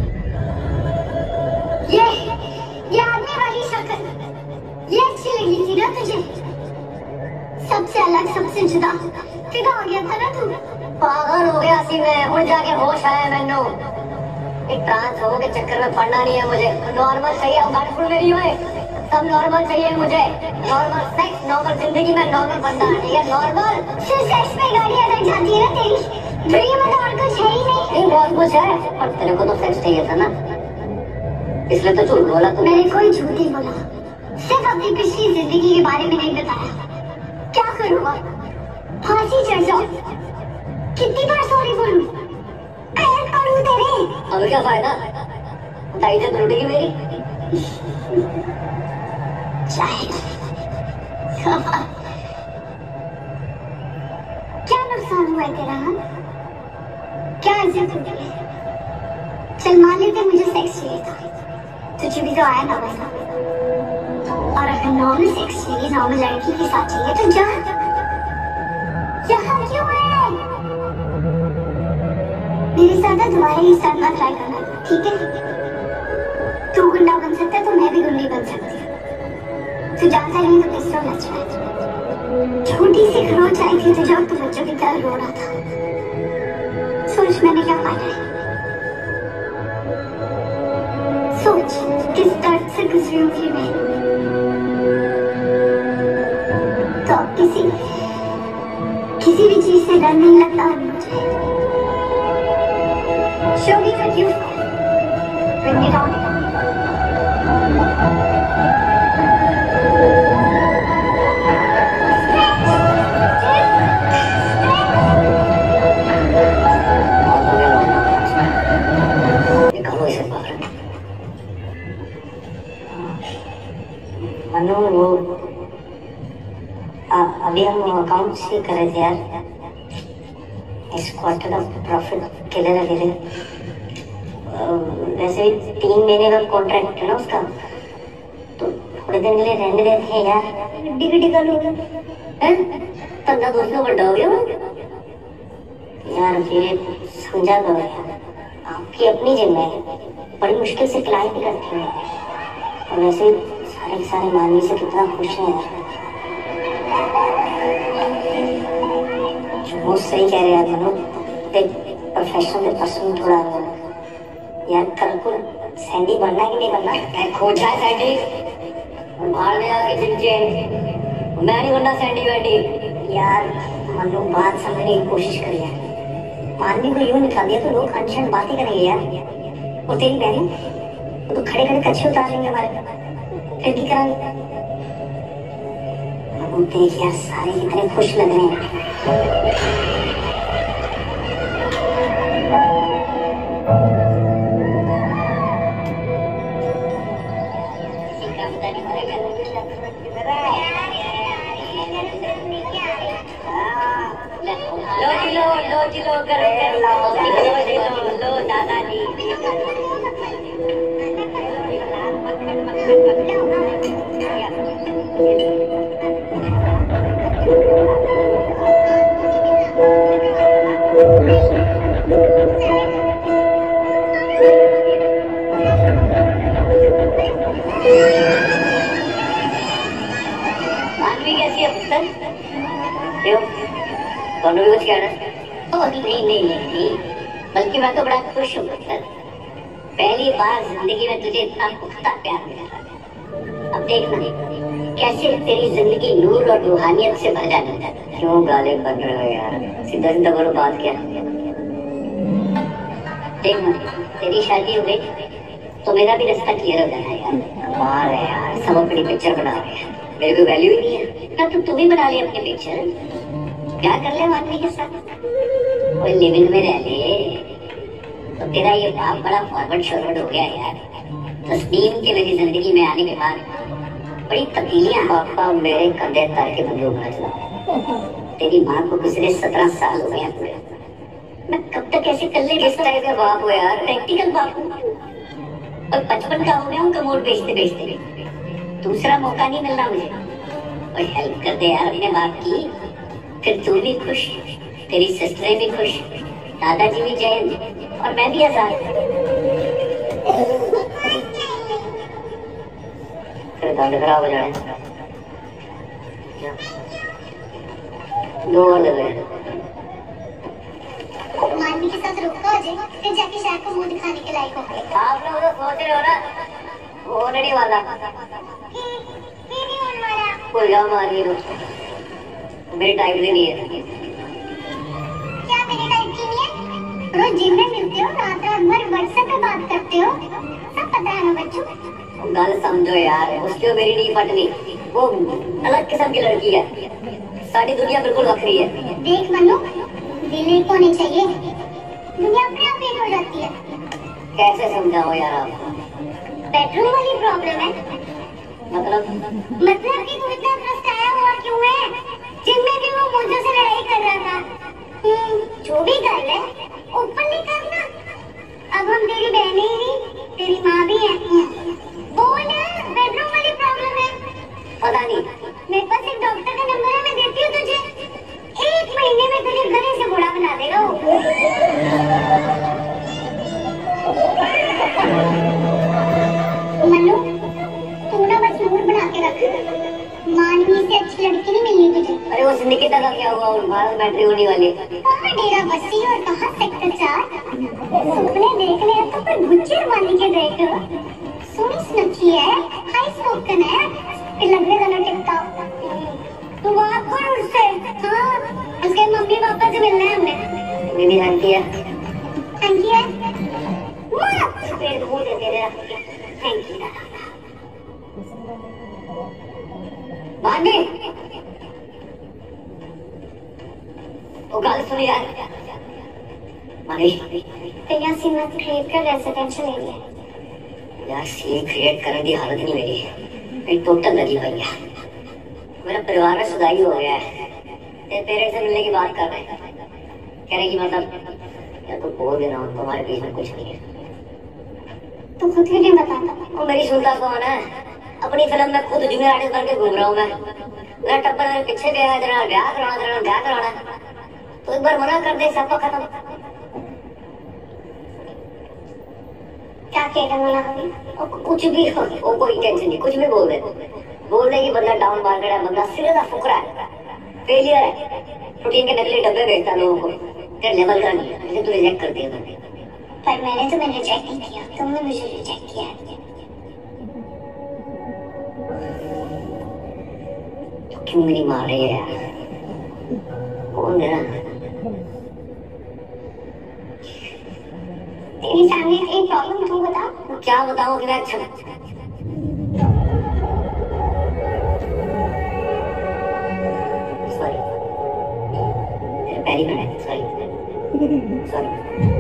ये ये आदमी वाली शक्ल ये अच्छी लगी थी ना तुझे? सबसे अलग, सबसे जुदा फिदा हो गया था ना तू? पागल हो गया सी मैं। उड़ जाके होश आया मैनू। एक ट्रांस हो के चक्कर में पड़ना नहीं है मुझे। नॉर्मल चाहिए, गाड़ी मेरी हुए सब नॉर्मल चाहिए मुझे। नॉर्मल सेक्स, नॉर्मल जिंदगी में नॉर्मल बंदा, ठीक है? नॉर्मल सिर्फ सेक्स में गाड़ी अटक जाती है ना तेरी। दुनिया में तो और कुछ है ही नहीं। नहीं, बहुत कुछ है, पर तेरे को तो सेक्स चाहिए था ना, इसलिए तो झूठ बोला तू। मैंने कोई झूठ नहीं बोला, सिर्फ अपनी पिछली जिंदगी के बारे में नहीं बताया। क्या करूँगा? फांसी चढ़ जाओ? कितनी बार सॉरी बोलूं? हेल्प करूँ तेरे? अब क्या फायदा? इज्जत लूटेगी मेरी। चाहे क्या नुकसान हुआ है तेरा? हाँ, क्या इज्जत होती है? चल मान लेते मुझे सेक्स चाहिए था, तुझे भी तो आया ना वैसा। और अगर नॉर्मल सेक्स चाहिए, नॉर्मल लड़की के साथ चाहिए तो जा। यहाँ क्यों है? मेरे साथ दोबारा ये करना ट्राई करना, ठीक है, तू गुंडा बन सकता है तो मैं भी गुंडी बन सकती हूँ। तू जानता नहीं तो पिस्तौल नच रहा है। छोटी सी खरोच आई थी तुझे और तू बच्चों की तरह रो रहा था। सोच मैंने क्या पाया है। सोच किस दर्द से गुजरी होगी मैं। तो अब किसी किसी भी चीज से डर नहीं लगता और मुझे show me what you Bring it on. Manu वो अभी हम अकाउंट से कर रहे थे यार। इस क्वार्टर का प्रॉफिट के लिए लगे थे। वैसे भी तीन महीने का कॉन्ट्रैक्ट है ना उसका, तो थोड़े दिन के लिए रहने देते हैं यार। डिग्री कर लो तंदा दोस्तों बड़ा हो गया यार। फिर समझा करो यार, आपकी अपनी जिम्मे है, बड़ी मुश्किल से क्लाइंट भी करते हैं और वैसे सारे सारे मानवी से कितना खुश है यार। वो सही कह रहे यार मनु, प्रोफेशनल पर्सन थोड़ा यार। कल को सैंडी बनना है कि नहीं बनना? मैं खोजा है सैंडी मार दे आके जिंचे। मैं नहीं बनना सैंडी वैंडी यार। मनु बात समझने की कोशिश करिए यार। मानवी को यूं निकाल दिया तो लोग अनशन बातें करेंगे यार। और तेरी बहन वो तो खड़े खड़े कच्चे उतार लेंगे हमारे, फिर की करेंगे? मनु देख यार, सारे कितने खुश लग रहे हैं। लो जी लो, लो जी लो, करो लो लो दादाजी। मानवी कैसी है पुत्र? क्यों दोनों भी कुछ कहना? नहीं नहीं नहीं नहीं, बल्कि मैं तो बड़ा खुश हूँ पुत्र। पहली बार जिंदगी में तुझे इतना पुख्ता प्यार मिला। अब देखना कैसे तेरी जिंदगी नूर और रूहानियत से भर जाना। क्यों गाले बन रहे हो यार? सीधा सीधा बोलो बात क्या? देखना तेरी शादी हो गई तो मेरा भी रास्ता क्लियर हो जाना यार। कमाल है यार, सब अपनी पिक्चर बना रहे हैं, मेरे को वैल्यू ही नहीं है ना। तो तुम ही बना ले अपनी पिक्चर। क्या कर ले आदमी के साथ, कोई लिविंग में रह ले तो तेरा ये बाप बड़ा फॉरवर्ड शॉरवर्ड हो गया यार। तस्नीम के मेरी जिंदगी में आने के बाद बड़ी तब्दीलियां। पापा मेरे कंधे तार के बंदूक ना चला। तेरी माँ को गुजरे सत्रह साल हो गए पूरे। मैं कब तक ऐसे कल्ले किस तरह का बाप हो यार? प्रैक्टिकल बाप हूँ और बचपन का हो गया हूँ कमोड बेचते बेचते। दूसरा मौका नहीं मिलना मुझे। और हेल्प कर दे यार अपने बाप की, फिर तू भी खुश, तेरी सिस्टरें भी खुश, दादाजी भी जैन और मैं भी आजाद। फिर दंड खराब हो जाए। दो और ले ले। मानवी के साथ रुकता हो जाए, फिर जाके शायद को मुंह दिखाने के लायक हो। आप लोग तो सोच रहे हो ना वो होने नहीं वाला। कोई जाओ मारिए दोस्तों, मेरी टाइप भी नहीं है। क्या मेरी टाइप की नहीं है? रोज जिम में मिलते हो, रात रात भर व्हाट्सएप पे बात करते हो, सब पता है ना बच्चों। गल समझो यार, उसको मेरी नहीं पटनी। वो अलग किस्म की लड़की है, सारी दुनिया बिल्कुल वक्री है। देख मनु, दिल एक होने चाहिए, दुनिया अपने आप एक हो जाती है। कैसे समझाओ यार आप? बेडरूम वाली प्रॉब्लम है। मतलब मतलब कि तू इतना फ्रस्ट्रेट हुआ क्यों है? जिम में भी वो मुझे से लड़ाई कर रहा था। हम्म, जो भी कर ले, ओपन नहीं करना। अब हम तेरी बहनें ही नहीं, तेरी माँ भी है। बोल, बेडरूम वाली प्रॉब्लम है। पता नहीं, मेरे पास एक डॉक्टर का नंबर है, मैं देती हूँ तुझे। एक महीने में तुझे गले से बूढ़ा बना देगा वो। वो सिंडिकेटर का क्या हुआ और भारत बैटरी होने वाली कहाँ डेरा बस्सी और कहाँ सेक्टर चार? सपने देख रहे हो तो पर गुच्चे वाली के देख रहे हो। सोनी सुनखी है, हाई स्पोकन है, फिर लग रहा है टिकता। तो बात करो उससे। हाँ, उसके मम्मी पापा से मिलना है हमने। मेरी आंटी है। आंटी है? माँ, पेड़ मुँह दे दे रहा। Thank you. भाभी, वो गाल सुन यार। मानी, तेरा सीना क्रिएट कर रेजिडेंशियल एरिया। यार सीन क्रिएट करने की हालत नहीं मेरी। एक टोटल लगी हुई है। मेरा परिवार में सुधाई हो गया है। तेरे पेरेंट्स से मिलने की बात कर रहे हैं। कह रहे कि मतलब यार तो बोल दे रहा हूँ तुम्हारे बीच में कुछ नहीं है। तू खुद ही नहीं बताता। वो मेरी सुनता कौन है? अपनी फिल्म में खुद जूनियर आर्टिस्ट बनके घूम रहा हूँ मैं। मेरा टप्पर मेरे पीछे गया है, तेरा ब्याह कराना, तेरा ब्याह कराना। तो एक बार मना कर दे, सब तो खत्म। क्या कहना मना करी? कुछ भी हो, वो कोई टेंशन नहीं, कुछ भी बोल दे। बोल दे कि बंदा डाउन मार्केट है, बंदा सिरे का फुकरा है, फेलियर है, प्रोटीन के नकली डब्बे बेचता लोगों को, तेरे लेवल का नहीं है, इसे तू रिजेक्ट कर दिया मैंने। पर मैंने तुम्हें रिजेक्ट नहीं किया, तुमने मुझे रिजेक्ट किया है। तो क्यों मेरी मार रही है यार? कौन है? तेरी सामने एक प्रॉब्लम तू बता। क्या बताऊं कि मैं अच्छा सॉरी तेरे पैरी पड़े, सॉरी सॉरी।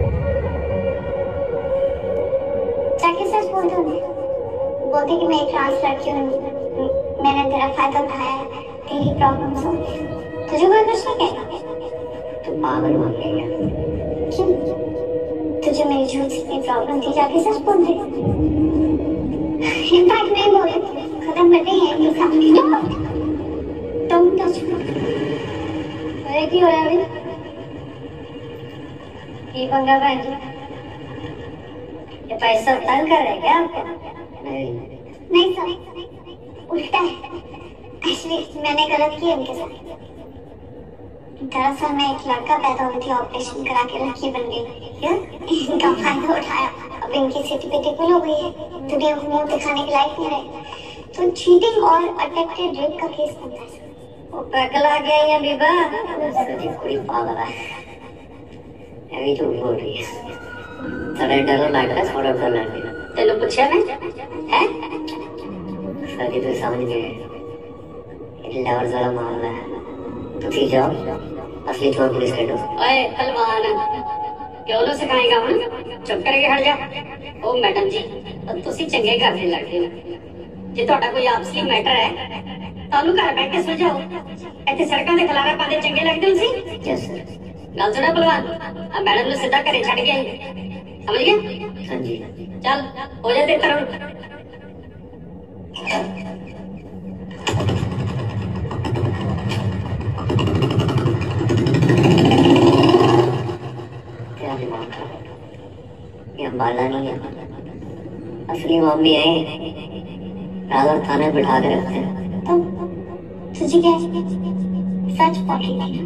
जाके सच बोल दो। बोलते कि मैं एक ट्रांस लड़की हूँ, मैंने तेरा फायदा उठाया है, तेरी प्रॉब्लम सॉल्व। तुझे कोई कुछ नहीं कहेगा। तू पागल हो गई है। क्यों? तुझे मेरी झूठ की प्रॉब्लम थी, जाके सच बोल दे। इनफैक्ट नहीं बोले, खत्म करते हैं ये सब। तुम टच अरे की हो रहा है अभी? ये पंगा बहन जी, ये पैसा तंग कर रहे हैं क्या आपको? नहीं नहीं सर, उल्टा है। एक्चुअली मैंने गलत किया इनके साथ। दरअसल मैं एक लड़का पैदा हुई थी, ऑपरेशन करा के लड़की बन गई। इनका फायदा उठाया, अब इनकी सिटी पे टिकल हो गई है, दुनिया को मुंह दिखाने के लायक नहीं रहे। तो चीटिंग और अटेम्प्टेड रेप का केस बनता है। वो पकड़ा गया है बीबा। सच्ची कोई पागल है, अभी झूठ बोल रही है। तेरा डर लग रहा है, थोड़ा डर लग रहा है। तेरे पूछा मैं है सच्ची तो समझ गए। लेवर जरा मामला है तो ठीक जाओ, असली चोर पुलिस कर दो। ओए पहलवान, क्यों लो सिखाएगा हम? चुप करके हट जा। ओ मैडम जी, तुसी चंगे घर दे लड़के हो। जे ਤੁਹਾਡਾ ਕੋਈ ਆਪਸੀ ਮੈਟਰ ਹੈ ਤੁਹਾਨੂੰ ਘਰ ਬੈਠ ਕੇ ਸੁਲਝਾਓ। ਇੱਥੇ ਸੜਕਾਂ ਤੇ ਖਲਾਰਾ ਪਾਦੇ ਚੰਗੇ ਲੱਗਦੇ ਹੋ ਸੀ? Yes sir. ਗੱਲ ਸੁਣਾ ਪਹਲਵਾਨ, ਆ ਮੈਡਮ ਨੂੰ ਸਿੱਧਾ ਘਰੇ ਛੱਡ ਗਿਆ ਸਮਝ ਗਿਆ? हाँ जी। ਚੱਲ ਹੋ ਜਾ ਤੇ ਤਰੁਣ। क्या दिमाग का ये बाला नहीं है, असली मम्मी है। राजा थाने बिठा के रखते हैं। तो तुझे क्या सच बोल रही थी?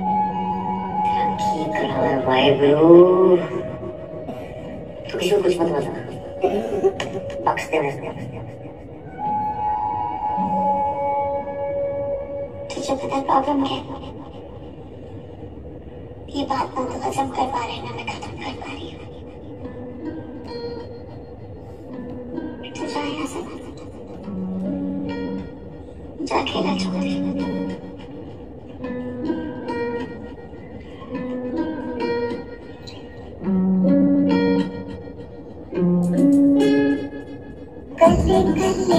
की करा है भाई गुरु, तू किसी को कुछ मत बता, बख्श दे मुझे। तुझे पता प्रॉब्लम क्या है? ये बात ना तो खत्म कर पा रहे, ना मैं खत्म कर पा रही हूँ। तू जा यहाँ से, जा अकेला छोड़ दे। गली गली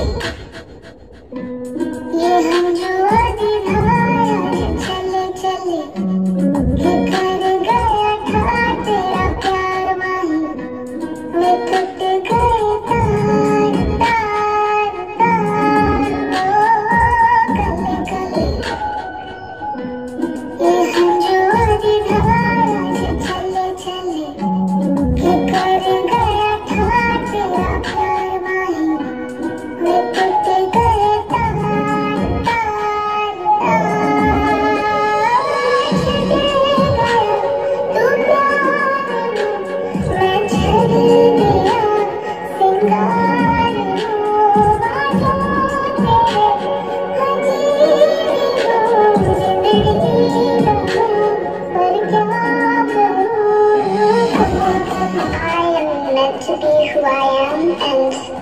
ये हम जो दिखाया चले चले के कर गया था तेरा प्यार माही मैं टूट गए तार तार तार ओ गली गली ये हम जो दिखाया चले चले के कर गया था तेरा प्यार माही मैं टूट गए तार तार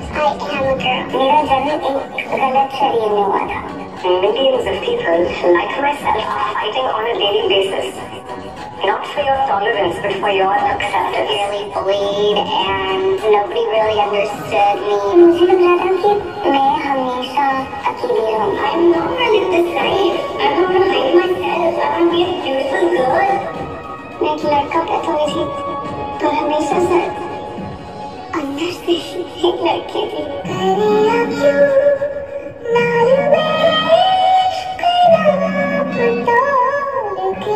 I am a girl. मेरा जन्म एक गलत शरीर में हुआ था. Millions of people, like myself, are fighting on a daily basis. Not for your tolerance, but for your acceptance. Really bullied and nobody really understood me. मुझे लग रहा था कि मैं हमेशा अकेली रहूँगी. I want to live this life. I want to hide myself. I want to be a beautiful girl. मैं एक लड़का पैदा हुई थी, तो हमेशा सर अंदर से एक लड़के की. करे अब यूं नारुवेश करा पटोल के.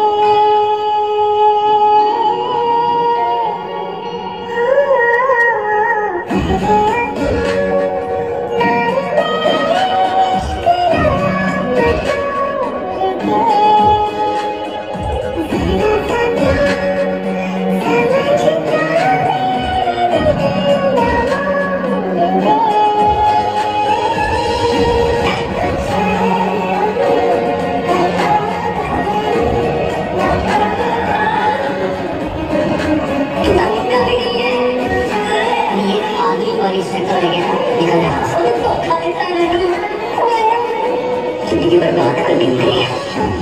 जिंदगी बर्बाद कर दी गई है.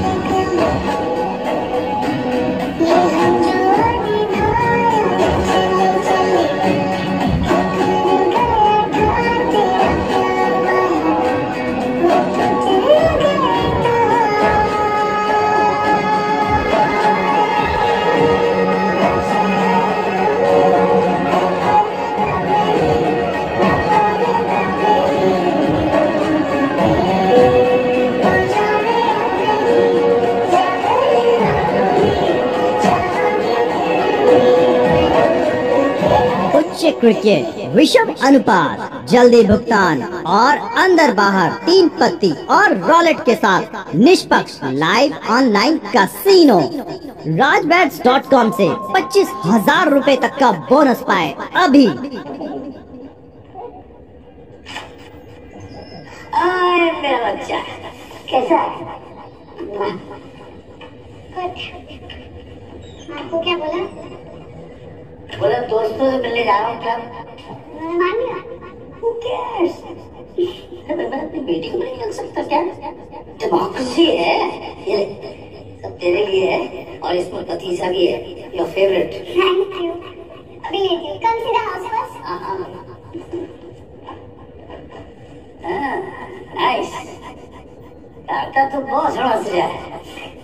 क्रिकेट विषम अनुपात, जल्दी भुगतान और अंदर बाहर तीन पत्ती और रॉलेट के साथ निष्पक्ष live online casino. Rajbets dot com से पच्चीस हजार रूपए तक का बोनस पाए अभी. अरे मेरा बच्चा कैसा है? आपको क्या बोला? बोला दोस्तों से मिलने जा रहा हूँ क्लब. मान लिया. Who cares? मैं अपनी बेटी को नहीं लग सकता क्या? डेमोक्रेसी है ये, सब तेरे लिए है और इसमें पतीसा भी है. Your favorite. Thank you. अभी लेती हूँ. Come see the house first. हाँ हाँ हाँ. Nice. टाटा तो बहुत बड़ा सजा है.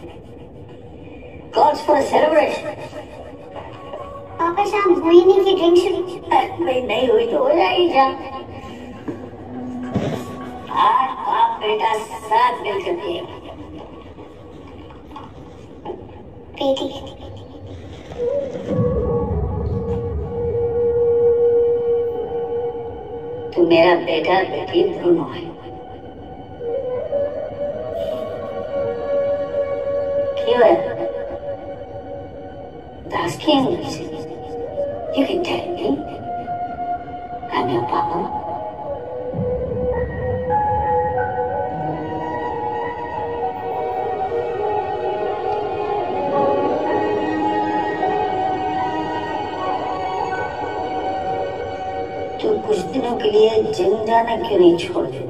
Calls for a celebration. पापा शाम हुई नहीं कि ड्रिंक शुरू. भाई नहीं हुई तो हो जाएगी शाम. आज बाप बेटा साथ मिलकर पिएंगे. बेटी. तू मेरा बेटा बेटी दोनों है. क्यों है? Asking me. You can tell me. I'm your papa. तू कुछ दिनों के लिए जिम जाना क्यों नहीं छोड़ दे?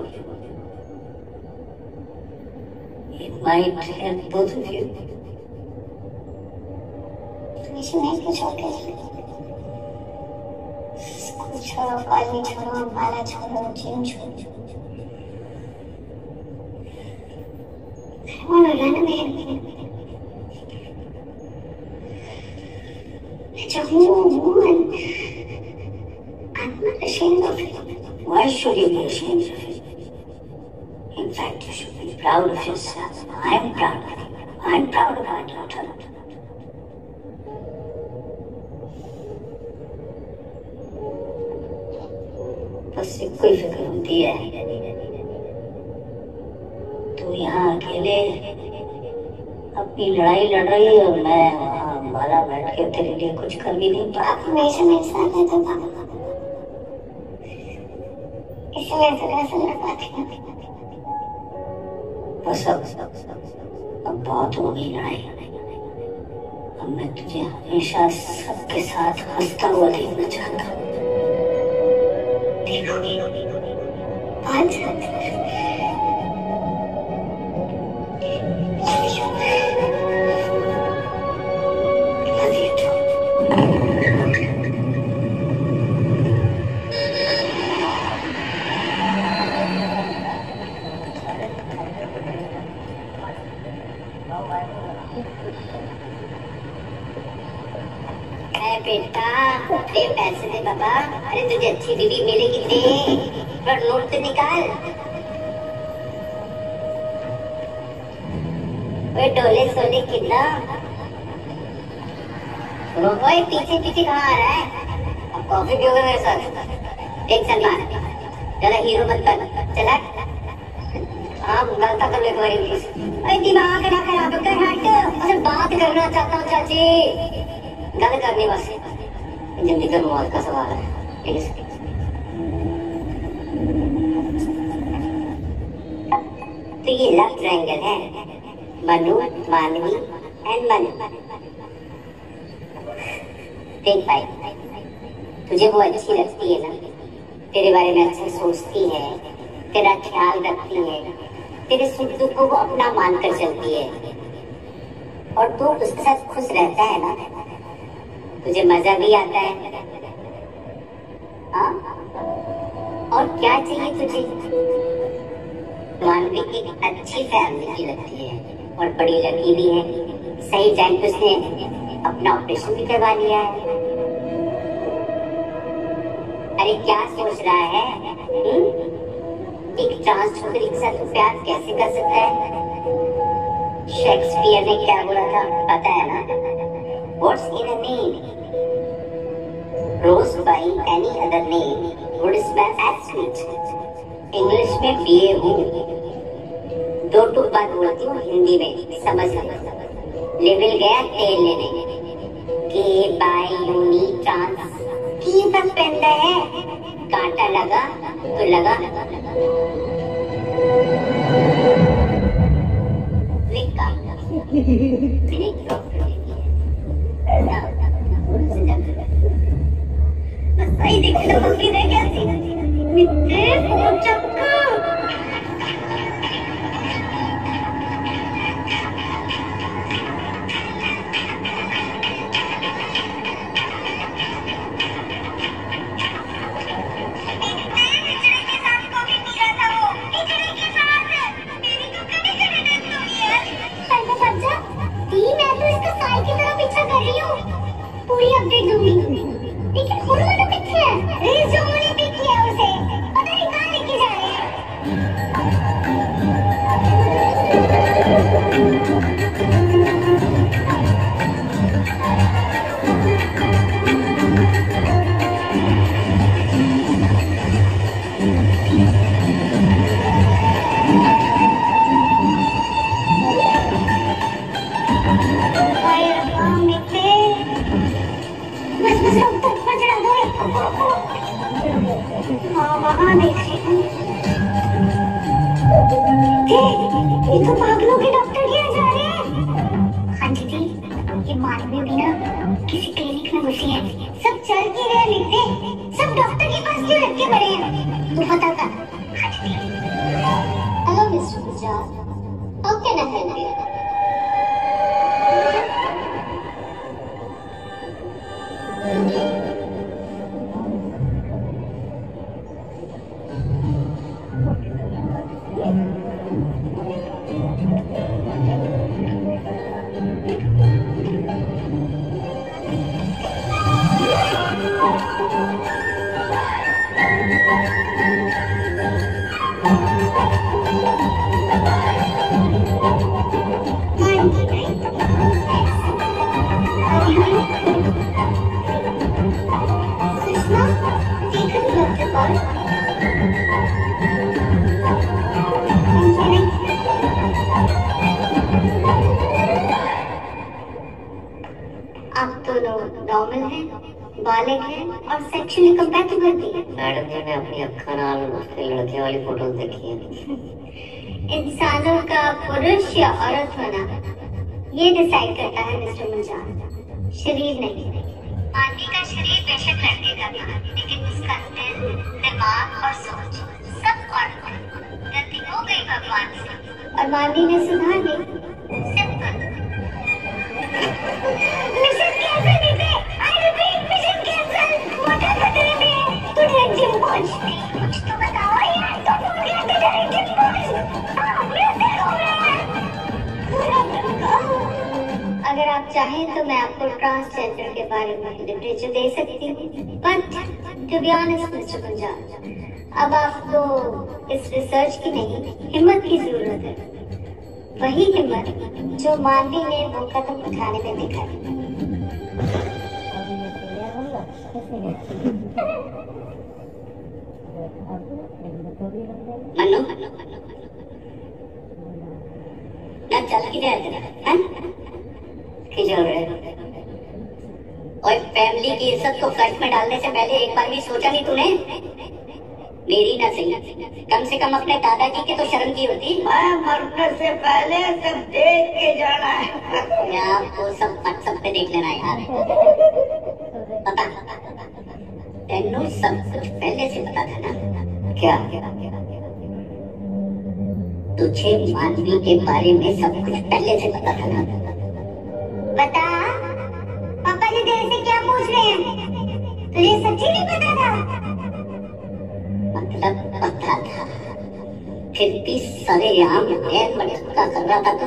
It might help both of you. नहीं कुछ छोड़ के स्कूल छोड़ो, कॉलेज छोड़ो, बाला छोड़ो, जिम छोड़ो. I want to run away. I just want. I'm not ashamed of it. Why should you be ashamed of it? In fact, you should be proud of yourself. I'm proud of you. I'm proud of my daughter. बस एक कोई फिक्र होती है. तू यहाँ अकेले अपनी लड़ाई लड़ रही है और मैं वहाँ अंबाला बैठ के तेरे लिए कुछ कर भी नहीं पा. आप हमेशा मेरे साथ रहते हो पापा, इसलिए जरा सा लड़ पाती हूँ. बस अब अब बहुत हो गई लड़ाई. अब मैं तुझे हमेशा सबके साथ हंसता हुआ देखना चाहता हूँ. देखोगे बहुत जल्द। Love you too. बेटा दे पैसे दे बाबा। अरे तुझे अच्छी बीवी मिलेगी दे, पर नोट तो निकाल। ओए डोले सोले कितना? ओए पीछे पीछे कहाँ आ रहा है? अब कॉफी पियोगे मेरे साथ? देख सलमान, जरा हीरो मत बन, चला। हाँ गलता कर ले तुम्हारी प्लीज। अरे दिमाग ना खराब कर, हट। अरे बात करना चाहता हूँ चाची, गल करनी बस। जल्दी कर, मौत का सवाल है। तो ये लव ट्रायंगल है, मनु, मानवी एंड मनु। देख भाई, तुझे वो अच्छी लगती है ना, तेरे बारे में अच्छा सोचती है, तेरा ख्याल रखती है, तेरे सुख दुख को वो अपना मानकर चलती है, और तू उसके साथ खुश रहता है ना, तुझे मजा भी आता है। हाँ? और क्या चाहिए तुझे? मानवी एक अच्छी फैमिली की लगती है और बड़ी लकी भी है। सही टाइम पे उसने अपना ऑपरेशन भी करवा लिया है। अरे क्या सोच रहा है? हुँ? एक ट्रांस छोकरी के साथ प्यार कैसे कर सकता है? शेक्सपियर ने क्या बोला था पता है ना? What's in a name? Rose by any other name would smell as sweet. English में बीए हूँ, दो टूक बात बोलती हूँ हिंदी में, समझ लो। लेवल गया तेल लेने, के बाय यूनी ट्रांस की फर्क पहनता है। कांटा लगा तो लगा। विक्का मैंने सही देख लो मम्मी ने कैसी मित्र चक्का। पूरी अपडेट दूंगी, लेकिन हुरमन किथे है? रिज्यूम नहीं देखी है उसे, पता नहीं कहाँ लेके जा रहे हैं। ये तो पागलों के डॉक्टर ही आ जा रहे हैं। हाँ जी जी, ये मानवी भी ना किसी क्लिनिक में घुसी है। सब चल के रहे लिखते, सब डॉक्टर के पास क्यों लटके पड़े हैं? तू पता कर। हाँ जी। Hello mister Gujarat, how can I help you? आप दोनों नॉर्मल हैं, बालिग हैं और सेक्सुअली कंपैटिबल भी हैं। मैडम जी ने अपनी अक्खा नाल उसके लड़के वाली फोटो देखी है। इंसानों का पुरुष या औरत होना ये डिसाइड करता है मिस्टर मुजान, शरीर नहीं। आदमी का शरीर बेशक लड़के का था, लेकिन उसका दिल दिमाग और सोच सब कॉन्फिडेंट। गलती हो गई भगवान से और मानवी ने सुधार दी। सिंपल। मिशन कैंसिल दीदी। I repeat mission cancel. Motor खतरे में। तू डायरेक्ट जिम पहुंच। कुछ तो बताओ यार। तो बोल गया कि डायरेक्ट जिम पहुंच। हाँ मिस्टेक हो रहा है। अगर आप चाहें तो मैं आपको ट्रांसजेंडर के बारे में लिटरेचर दे सकती हूँ, but to be honest mister Punjab, अब आपको इस रिसर्च की नहीं हिम्मत की जरूरत है। वही हिम्मत जो मानवी ने वो कदम उठाने में दिखाई। मनु ना चल की रहा और फैमिली की इज्जत को फ्लैट में डालने से पहले एक बार भी सोचा नहीं तूने? मेरी ना सही, कम से कम अपने दादाजी के तो शर्म की होती। मैं मरने से पहले सब देख के जाना है। आपको सब व्हाट्सएप पे देख लेना यार। पता तेनू सब कुछ पहले से पता था ना? क्या तुझे मानवी के बारे में सब कुछ पहले से पता था ना? बता, पापा जी तेरे से क्या पूछ रहे हैं? तुझे सच्ची नहीं पता था? मतलब पता था, फिर भी सरेआम गैर मटका कर रहा था तू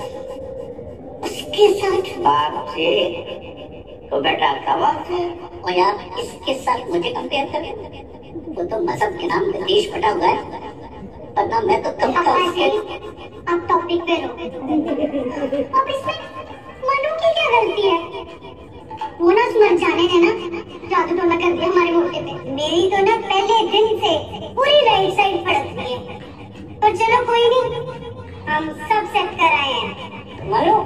उसके साथ। बाप से तो बेटा कबाब से और यार इसके साथ मुझे कंपेयर करे? वो तो मजहब के नाम पे देश बटा हुआ है, वरना मैं तो कब का उसके। अब टॉपिक पे रहो। अब इसमें मनु की क्या गलती है? वो ना मर जाने देना, जादू टोना कर दिया हमारे मोटे पे। मेरी तो ना पहले दिन से पूरी राइट साइड फड़क रही है। पर चलो कोई नहीं, हम सब सेट कर आए हैं। मनु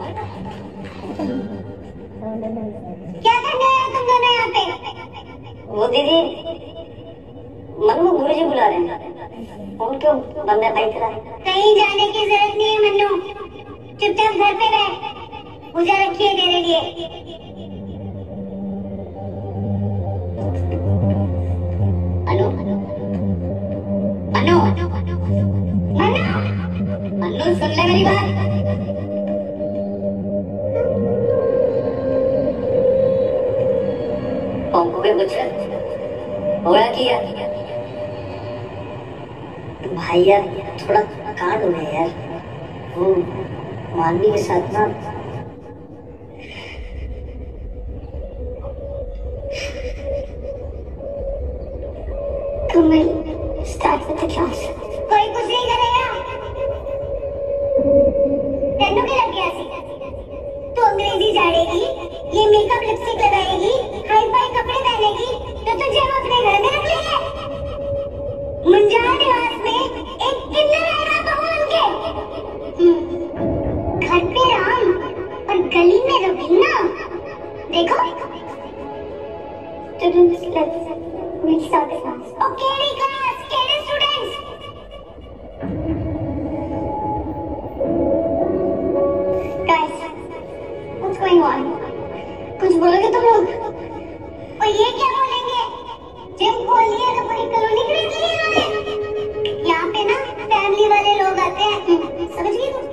क्या करने आए हो तुम दोनों यहाँ पे? वो दीदी मनु गुरु जी बुला रहे हैं, उनको बंदे भाई तेरा। कहीं जाने की जरूरत नहीं है मन्नू, चुपचाप घर पे बैठ, पूजा रखी है तेरे लिए। मनु मनु मनु मनु सुन ले मेरी बात। पंकु के कुछ होगा किया भाई यार, थोड़ा काट हो गया यार। वो मानवी के साथ ना स्टार्ट विद द क्लास। कोई कुछ नहीं करेगा। तेनू क्या लग गया सी? तू अंग्रेजी झाड़ेगी, ये मेकअप लिपस्टिक लगाएगी, हाई फाई कपड़े पहनेगी, तो तुझे हम अपने घर में रख लेंगे। मुंजाल निवास में एक किन्नर आएगा बहू उनके। घर पे राम और गली में रवीना। देखो students let's we start the class. Okay class, KD students. Guys what's going on? कुछ बोलोगे तुम लोग? और ये क्या बोलेंगे? जिम खोल लिया तो पूरी कॉलोनी खरीद ली इन्होंने। यहाँ पे ना फैमिली वाले लोग आते हैं, समझ गई तुम?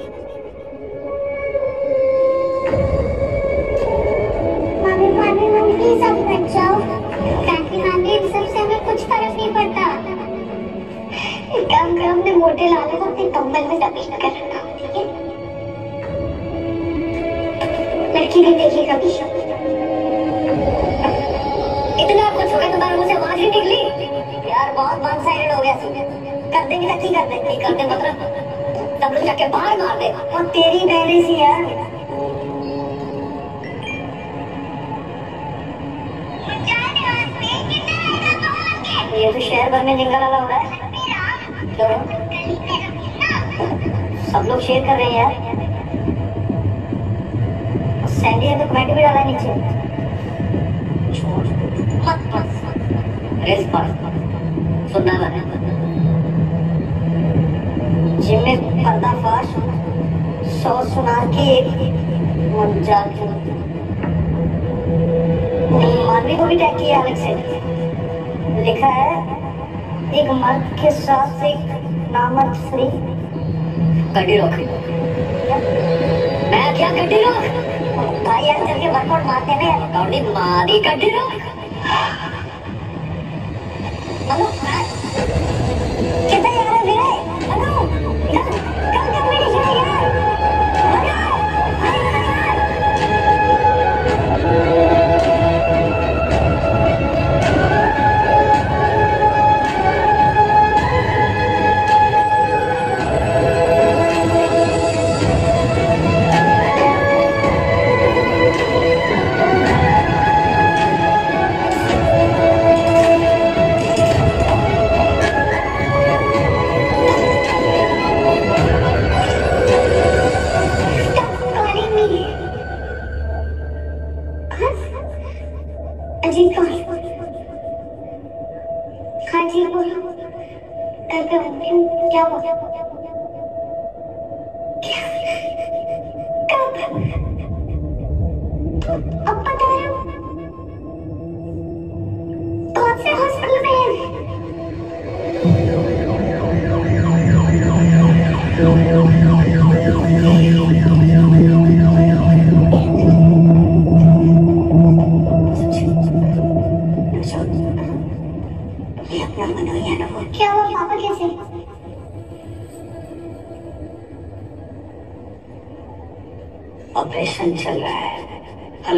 मामी मामी मम्मी सब बच जाओ। काकी मामी इन सब से हमें कुछ फर्क नहीं पड़ता। एक काम करो, अपने मोटे लाले को अपने कंबल में दबेड़ कर रखा, ठीक है? लड़की नहीं देखी कभी। इतना कुछ हो गया तुम्हारे मुंह से आवाज ही निकली यार। बहुत वन साइडेड हो गया। कर देंगे ना, कर दे नहीं करते मतलब तब लोग जाके बाहर मार दे। और तेरी बहने सी यार। ये तो शहर भर में जिंगल वाला हो रहा है। तो सब लोग शेयर कर रहे हैं यार। सैंडी ने तो कमेंट भी डाला नीचे। सुनना है जिम में पर्दाफाश, सौ सुनार की एक मुंजाल की। मानवी को भी टैग किया अलग से। लिखा है एक मर्द के साथ एक नामर्द स्त्री। गड्डी रोक। मैं क्या गड्डी रोक? भाई यार चल के वर्कआउट मारते हैं। गड्डी मारी गड्डी रोक। अनु कितना यार है मेरे? अनु यार कम कॉम्पिटिशन है यार। अनु अजीब कौन? हाँ जी बोलो। घर पे हूँ। क्यों? क्या हुआ? क्या? कब? अब पता है? कौन से हॉस्पिटल में है? क्या हुआ? पापा कैसे? ऑपरेशन चल रहा है। हेलो।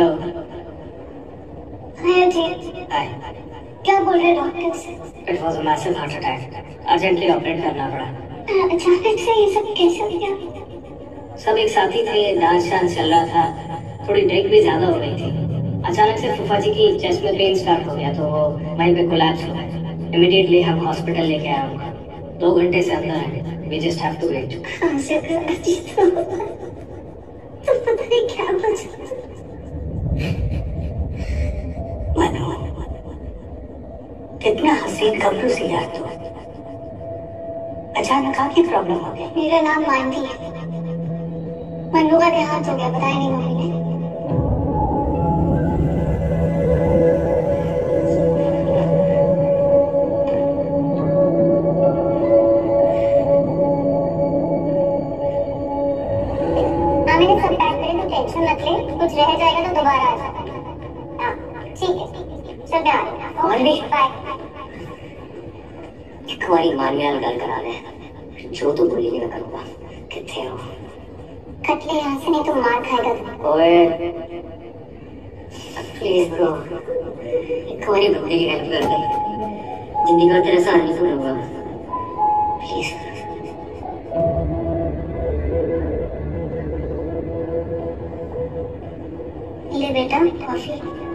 हाँ जी। हाय। क्या बोल रहे डॉक्टर से? It was a massive heart attack. Urgently operate करना पड़ा। अचानक से ये सब कैसे हो गया? सब एक साथी थे, डांस डांस चल रहा था, थोड़ी ड्रिंक भी ज्यादा हो गई थी। अचानक से फूफा जी की चेस्ट में पेन स्टार्ट हो गया तो वो वहीं पे कोलैप्स हो गए। इमीडिएटली हम हॉस्पिटल लेके आए उनको। दो घंटे से अंदर है। We just have to wait. कहाँ से तो पता नहीं क्या बचा। मनु, कितना हसीन कब्रू सी यार तू। अचानक आके प्रॉब्लम हो गई। मेरा नाम मानती है। मनु का देहांत हो गया, बताया नहीं मम्मी ने। मैंने सब पैक करे तो टेंशन मत ले, कुछ रह जाएगा तो दोबारा आ जाना। हाँ ठीक है, चल मैं आ रही हूँ। बाय। एक बारी मानिया गल करा दे, जो तू बोलेगी मैं करूँगा। कितने हो? कट ले यहाँ से, नहीं तो मार खाएगा तू। ओए प्लीज ब्रो, एक बारी बंदे की हेल्प कर दे। जिंदगी भर तेरा साथ नहीं छोड़ूंगा प्लीज। ले बेटा कॉफी।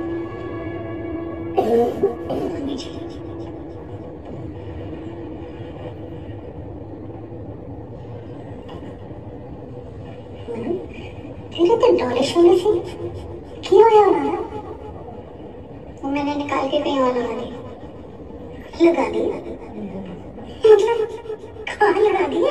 तेरे तो डॉलिश होने से क्यों आया ना? मैंने निकाल के कहीं और लगा दी। लगा दी मतलब कहाँ लगा दी?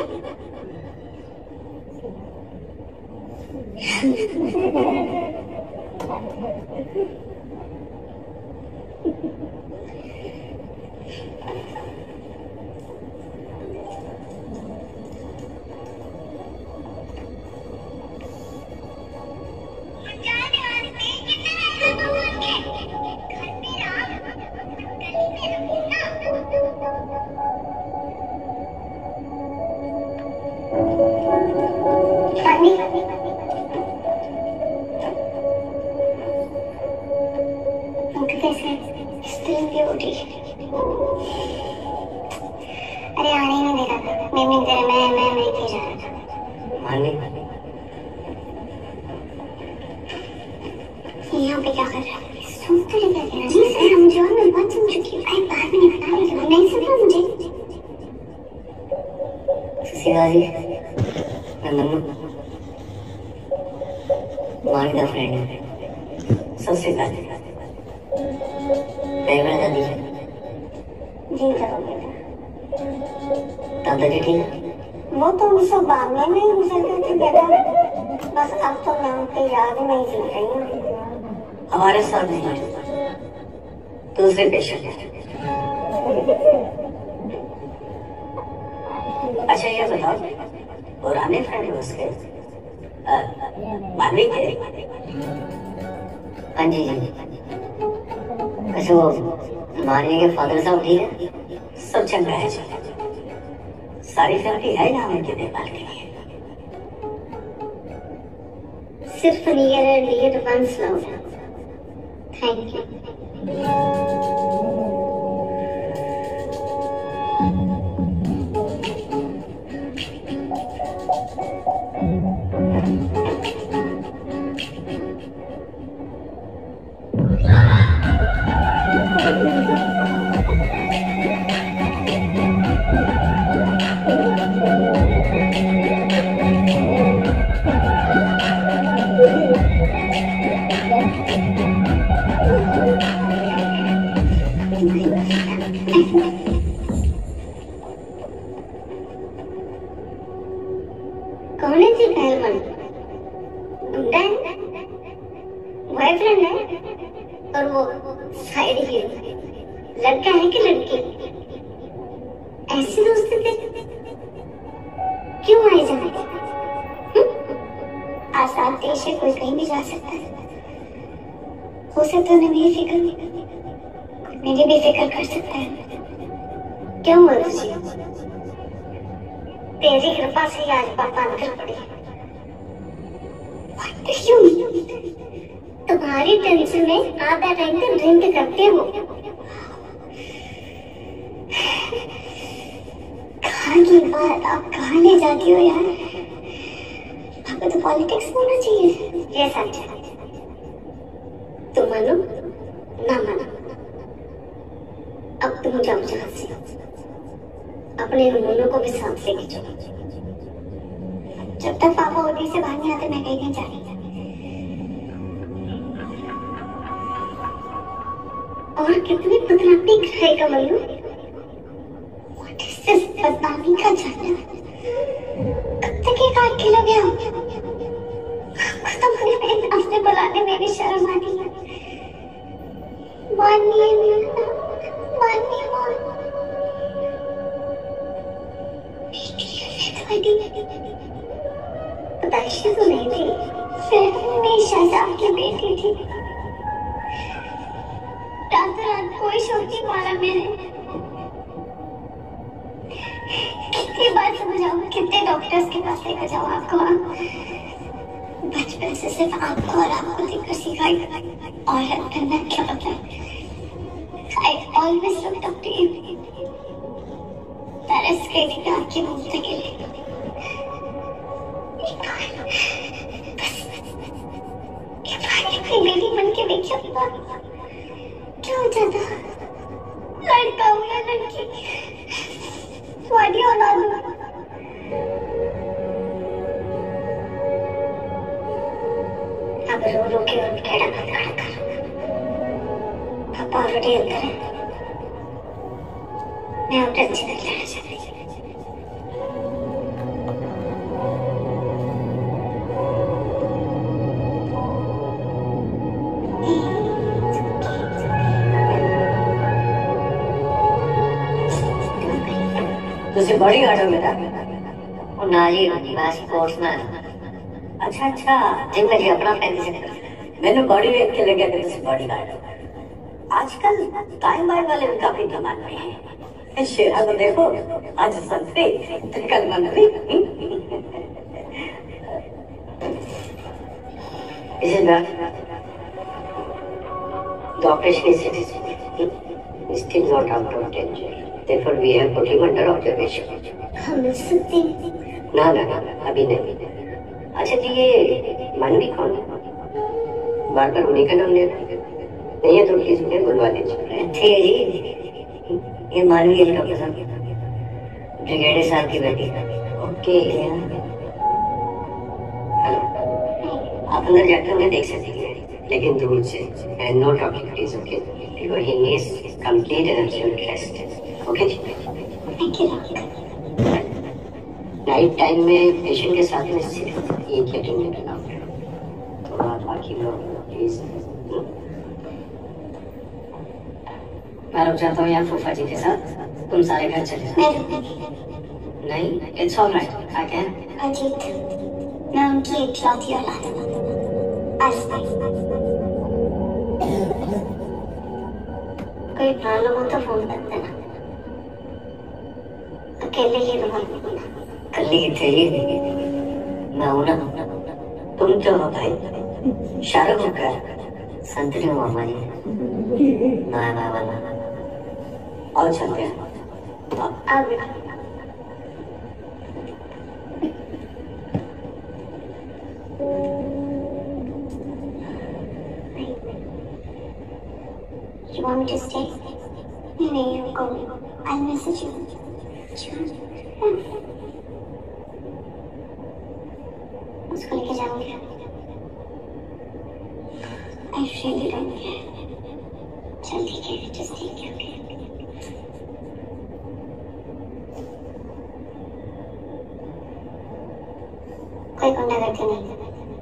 अरे आने ही नहीं दे रहा था। मैं मैं तेरे मैं मैं मैं ही जा रहा था। मानी यहाँ पे क्या कर रहा है? सुन तो नहीं क्या कह रहा? जी सर हम जो मैं बहुत सुन चुकी हूँ। भाई बाद में निकला नहीं नहीं सुना मुझे। सीधा जी मैं मन्नू मानी का फ्रेंड है। सबसे पहले मैं दादी जी करो बेटा। दादाजी ठीक है? वो तो उस बाद में नहीं गुजर गए थे बेटा। बस अब तो मैं उनकी याद में जी रही हूँ। हमारे साथ नहीं, दूसरे पेशेंट है। अच्छा ये बताओ, पुराने फ्रेंड उसके मानवी थे? हाँ जी जी। वैसे वो मानवी के फादर साहब ठीक है? सब चंगा है जी। सारी फैमिली है यहाँ उनकी देखभाल के लिए। सिर्फ near and near ones love. Thank you. कौन है जी पहलवान? गुंडा है, बॉयफ्रेंड है, और वो साइड हीरो लड़का है कि लड़की? ऐसे दोस्त थे क्यों आए जाए? आजाद देश है, कोई कहीं भी जा सकता है। हो सकता है मेरी फिक्र मेरी भी फिक्र कर सकता है। क्यों मर्जी? तेरी कृपा से आज पापा अंदर पड़े। तुम्हारी टेंशन में आधा टाइम तो ड्रिंक करते हो। कहाँ की बात आप कहाँ ले जाती हो यार? आपको तो पॉलिटिक्स होना चाहिए। ये सच है, तुम मानो ना मानो, अब तुम जाओ जहाँ से, अपने मुन्नों को भी साथ लेके चलो। जब तक पापा होटल से बाहर नहीं आते मैं कहीं नहीं जा रही। और कितनी बदनामी कराएगा मल्लू? What is this बदनामी का झंडा? कब तक ये काट खिलोगे आप? खत्म होने में अपने बुलाने में भी शर्म आती है। मानिए मानिए मानिए पैदाइशी तो नहीं थी, फिर मैं शाहजाद की बेटी थी। रात रात कोई शोर नहीं मारा मैंने। कितनी बार समझाऊं, कितने डॉक्टर्स के पास लेकर जाऊं आपको? बचपन से सिर्फ आपको और आपको देखकर सिखाई औरत बनना क्या होता है। I always looked up to you. तरस गई थी मैं आपकी ममता के लिए। एक बार बस एक बार अपनी बेटी बन के देखिए अपना क्या हो जाता। लड़का हो या लड़की, तुम्हारी औलाद हो। अब रो रो के उन खेड़ा मत खड़ा करो। पापा ऑलरेडी अंदर है, मैं अब टेंशन नहीं लेना चाहती। तुझे बॉडी गार्ड हो मेरा? ना जी, मैं स्पोर्ट्स मैन। अच्छा अच्छा, जिम में जी अपना पैंतीस कर। मैंने बॉडी देख के लगा कि तुझे बॉडी गार्ड हो। आजकल टाइम बाय वाले भी काफी डिमांड में हैं। शेरा को देखो, आज संतरी तो कल मंत्री। Is it bad? The operation is still not out of danger. Therefore, we have put him under observation. हम मिल सकते हैं? ना ना ना अभी नहीं। अच्छा जी, ये मानवी कौन है? बार बार उन्हीं का नाम ले रहे नहीं है तो प्लीज मुझे बुलवा दीजिए। ठीक है जी, ये मानवी है डॉक्टर साहब, ब्रिगेडियर साहब की बेटी। ओके, आप अंदर जाकर उन्हें देख सकती हैं, लेकिन दूर से। And no talking please, okay? Because he needs complete and absolute rest. Okay जी, थैंक यू। नाइट टाइम में पेशेंट के साथ में सिर्फ एक या दो मिनट अलाउड है, तो आप बाकी लोग प्लीज। मैं रुक जाता हूँ यहाँ फूफा जी के साथ, तुम सारे घर चले जाओ। मैं रुकूंगी। नहीं, it's all right. I can. Ajit, मैं उनकी इकलौती औलाद हूँ। कोई प्रॉब्लम हो तो फोन कर देना। अकेले ही रहूँ। कल ही थे मैं हूं ना। तुम जो हो भाई, शाहरुख हो क्या? संतरी हूँ मामा जी। मैं मैं वाला। और चलते हैं। अब You want me to stay? नहीं नहीं, I'm going. I'll message you. उसको लेके जाऊंगी। I really don't care. चल ठीक है, just take care, okay? कोई गुंडागर्दी नहीं।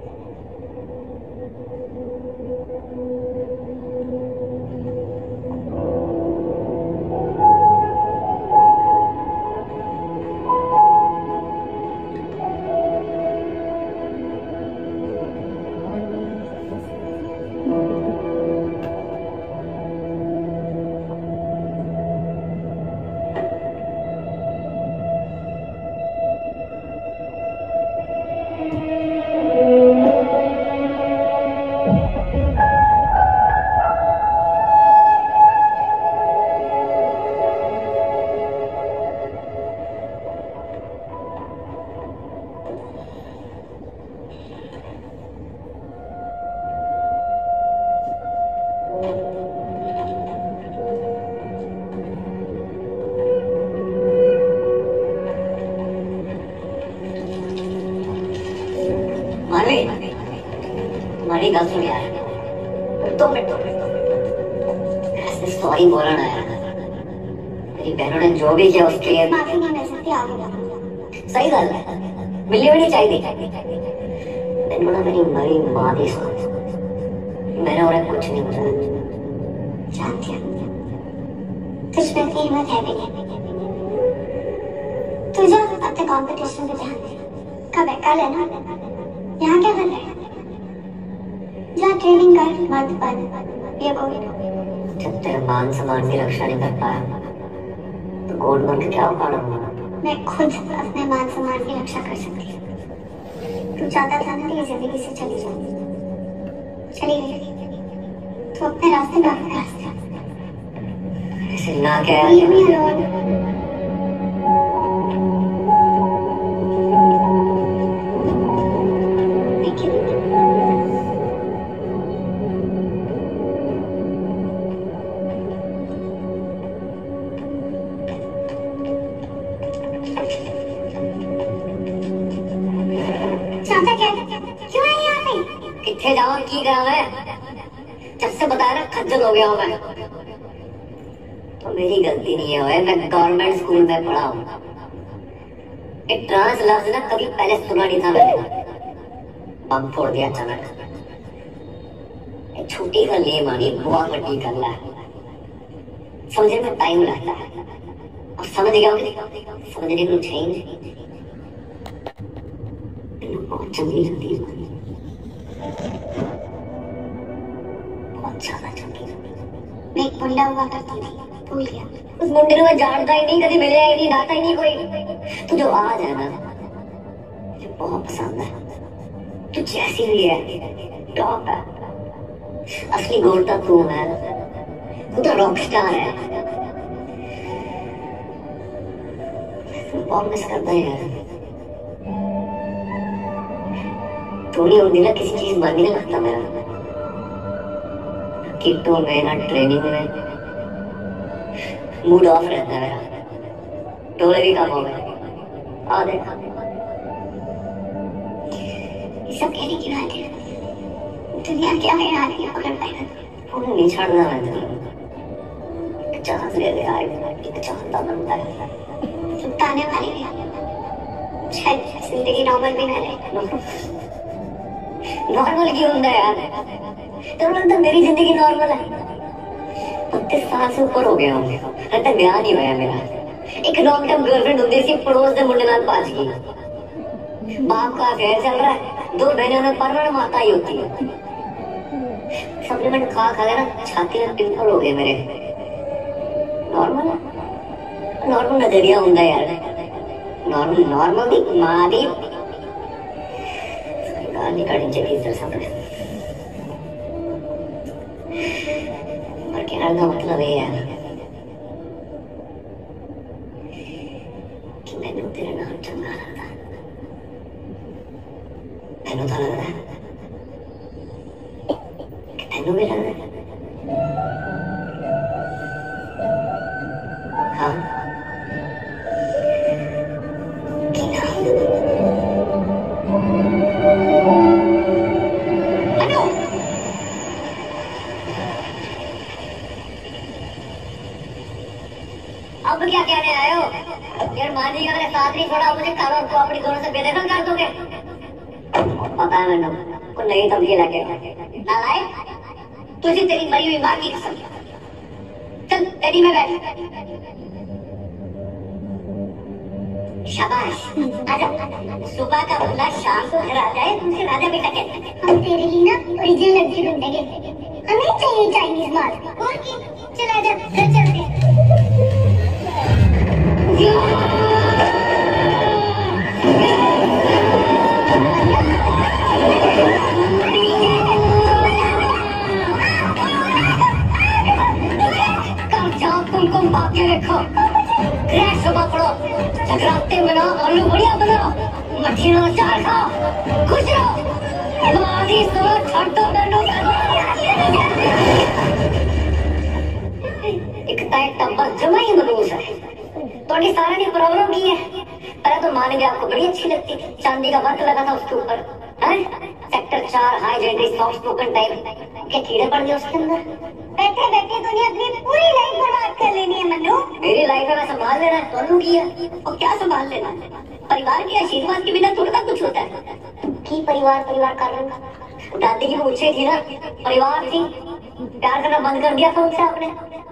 तुम्हारी गल सुन यार, दो मिनट दो मिनट ऐसे सॉरी बोलना है। तेरी बहनों ने जो भी किया उसके लिए माफी नहीं मिल सकती आगे। सही गल है, मिलनी भी नहीं चाहिए। तेनों ना मेरी मरी मां दी सोच, मैंने उन्हें कुछ नहीं बताया। जानती हूँ तुझ में इतनी हिम्मत है भी नहीं। तुझे अपने कंपटीशन पे ध्यान दे। कब है? कल है ना? यहाँ क्या कर रहे हैं? जा ट्रेनिंग कर, मर्द बन। ये बोल जब तेरे मान सम्मान की रक्षा नहीं कर पाया तो गोल्ड बन के क्या उखाड़ा होगा? मैं खुद अपने मान सम्मान की रक्षा कर सकती हूँ। तू चाहता था ना कि ये जिंदगी से चली जाए, चली गई। तू अपने रास्ते पर अपने रास्ते ऐसे ना क्या Leave me alone. चाहता क्या? क्यों है यहाँ पे? किथे जाऊँ की करा मैं? जब से बताया ना खज्जल हो गया हूँ मैं। तो मेरी गलती नहीं है, मैं गवर्नमेंट स्कूल में पढ़ा हूँ। एक ट्रांस लफ्ज ना कभी पहले सुना नहीं था मैंने। बम फोड़ दिया अचानक। एक छोटी गल नहीं मानी, बहुत बड़ी गल है। समझने में टाइम लगता है और समझ गया समझने को चेंज बहुत जल्दी जल्दी बहुत ज्यादा जल्दी। मैं एक मुंडा हुआ करता थी, भूल गया। उस मुंडे को मैं जानता ही नहीं, कभी मिले ही नहीं, डाटा ही नहीं कोई। तू जो आज है ना मुझे बहुत पसंद है। तू जैसी भी है टॉप है। असली गोल्ड तू है, तू तो रॉक स्टार है। बहुत मिस करता है यार। तू नहीं होती ना किसी चीज मन नहीं लगता मेरा। किट्टों में ना ट्रेनिंग में मूड ऑफ रहता है मेरा। डोले भी कम हो गए। आ देखा ये सब कहने की बात है। दुनिया क्या है यार, ये पकड़ पाएगा। फोन नहीं छोड़ना मैं तुझे। चांस ले ले आए, एक चाहता बनता है। सुताने वाली है। शायद जिंदगी नॉर्मल भी ना रहे। नॉर्मल क्यों होता है यार? तो लगता मेरी जिंदगी नॉर्मल है। बत्तीस साल से ऊपर हो गया हूँ, अभी तक ब्याह नहीं हुआ मेरा। एक लॉन्ग टर्म गर्लफ्रेंड होती सी पड़ोस के मुंडे नाल पाज गई। बाप का अफेयर चल रहा है, दो बहनों में परवण माता ही होती है। सप्लीमेंट खा खा के ना छाती में पिंपल हो गए मेरे। नॉर्मल नॉर्मल नजरिया होता यार। नॉर्मल नॉर्मल दी मां दी गाल निकालनी चाहिए इधर सामने। पर कहने का मतलब ये है कि मैंने तेरे नाम चंगा लगता। मैंने तो लगता है कि तेनों भी लगता है। हाँ कि ना अनु अब क्या कहने आए हो यार? मान जी अगर साथ नहीं छोड़ा मुझे कारों को अपनी दोनों से बेदखल कर दोगे। पता है मैंने को नहीं धमकी लगे नालायक तुझे तेरी मरी हुई मां की कसम। चल तेरी में बैठ। शाबाश आजा। सुबह का बंदा शाम को घर आ जाए तुमसे राजा बेटा कहते हैं। हम तेरे लिए ना ओरिजिनल लड़की ढूंढेंगे, हमें चाहिए चाइनीज माल। और की चल आजा घर चलते हैं। कल जाओ तुमको भाग्य रखो क्रैश पकड़ो जगराते मनाओ आलू बढ़िया बनाओ मछलियों का चार खाओ खुश रहो। मादी सुनो छड़ दो डंडों एक टाइट टब्बा जमा ही मनूस है। थोड़ी सारा ने प्रॉब्लम की है। पहले तो मान गया आपको बड़ी अच्छी लगती चांदी का वर्क लगा था उसके ऊपर सेक्टर चार high gentry soft spoken type के कीड़े पड़ गए उसके अंदर। बैठे बैठे तूने अपनी पूरी लाइफ बर्बाद कर लेनी है मन्नू। मेरी लाइफ में मैं संभाल लेना है तो किया और क्या संभाल लेना। परिवार के आशीर्वाद के बिना थोड़ा कुछ होता है कि परिवार परिवार कर रहा। दादी की पूछे थी ना परिवार थी प्यार करना बंद कर दिया था उनसे आपने।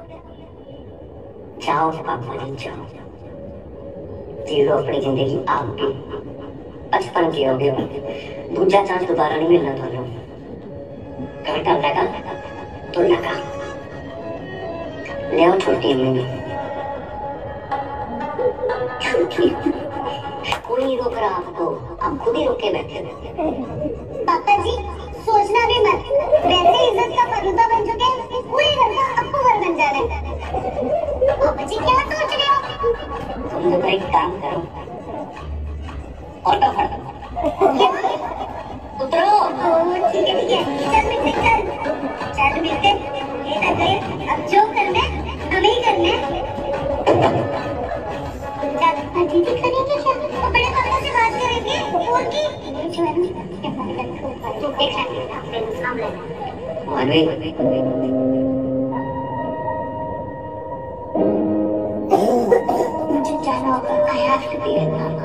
जाओ पापा जी जाओ जी लो अपनी जिंदगी आप भी बचपन की हो गए दूसरा चांस दोबारा नहीं मिलना था। घाटा लगा तो लगा ले आओ छोटी अम्मी छोटी कोई नहीं रोक रहा आपको आप खुद ही रोके बैठे। पापा जी सोचना भी मत, वैसे इज्जत का फलूदा बन चुके हैं, पूरे घर का आपको घर बन जाना है। पापा जी क्या सोच रहे हो? तुम लोग एक काम करो ऑटो फड़ उतरो। ठीक है ठीक है चल मिलते चल चल मिलते ये तक गए। अब जो करना है हमें ही करना है। चल दीदी करेंगे क्या? वो बड़े पापा से बात करेंगे और की जो है ना देख लेंगे सामने। मानवी मुझे जाना होगा। I have to be with मामा।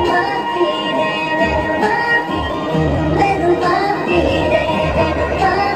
Bye.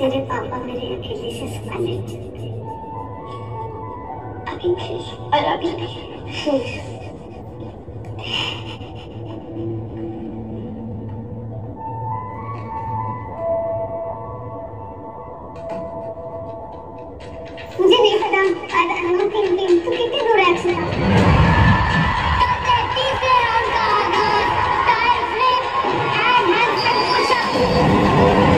तेरे पापा मेरे अकेले से सुना नहीं चलते। अभी फिर और अभी फिर मुझे नहीं पता। I don't think तू कितने दूर है एक्चुअली। तीसरे राउंड का आगाज, tyre flip and handstand pushup.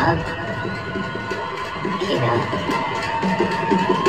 Heera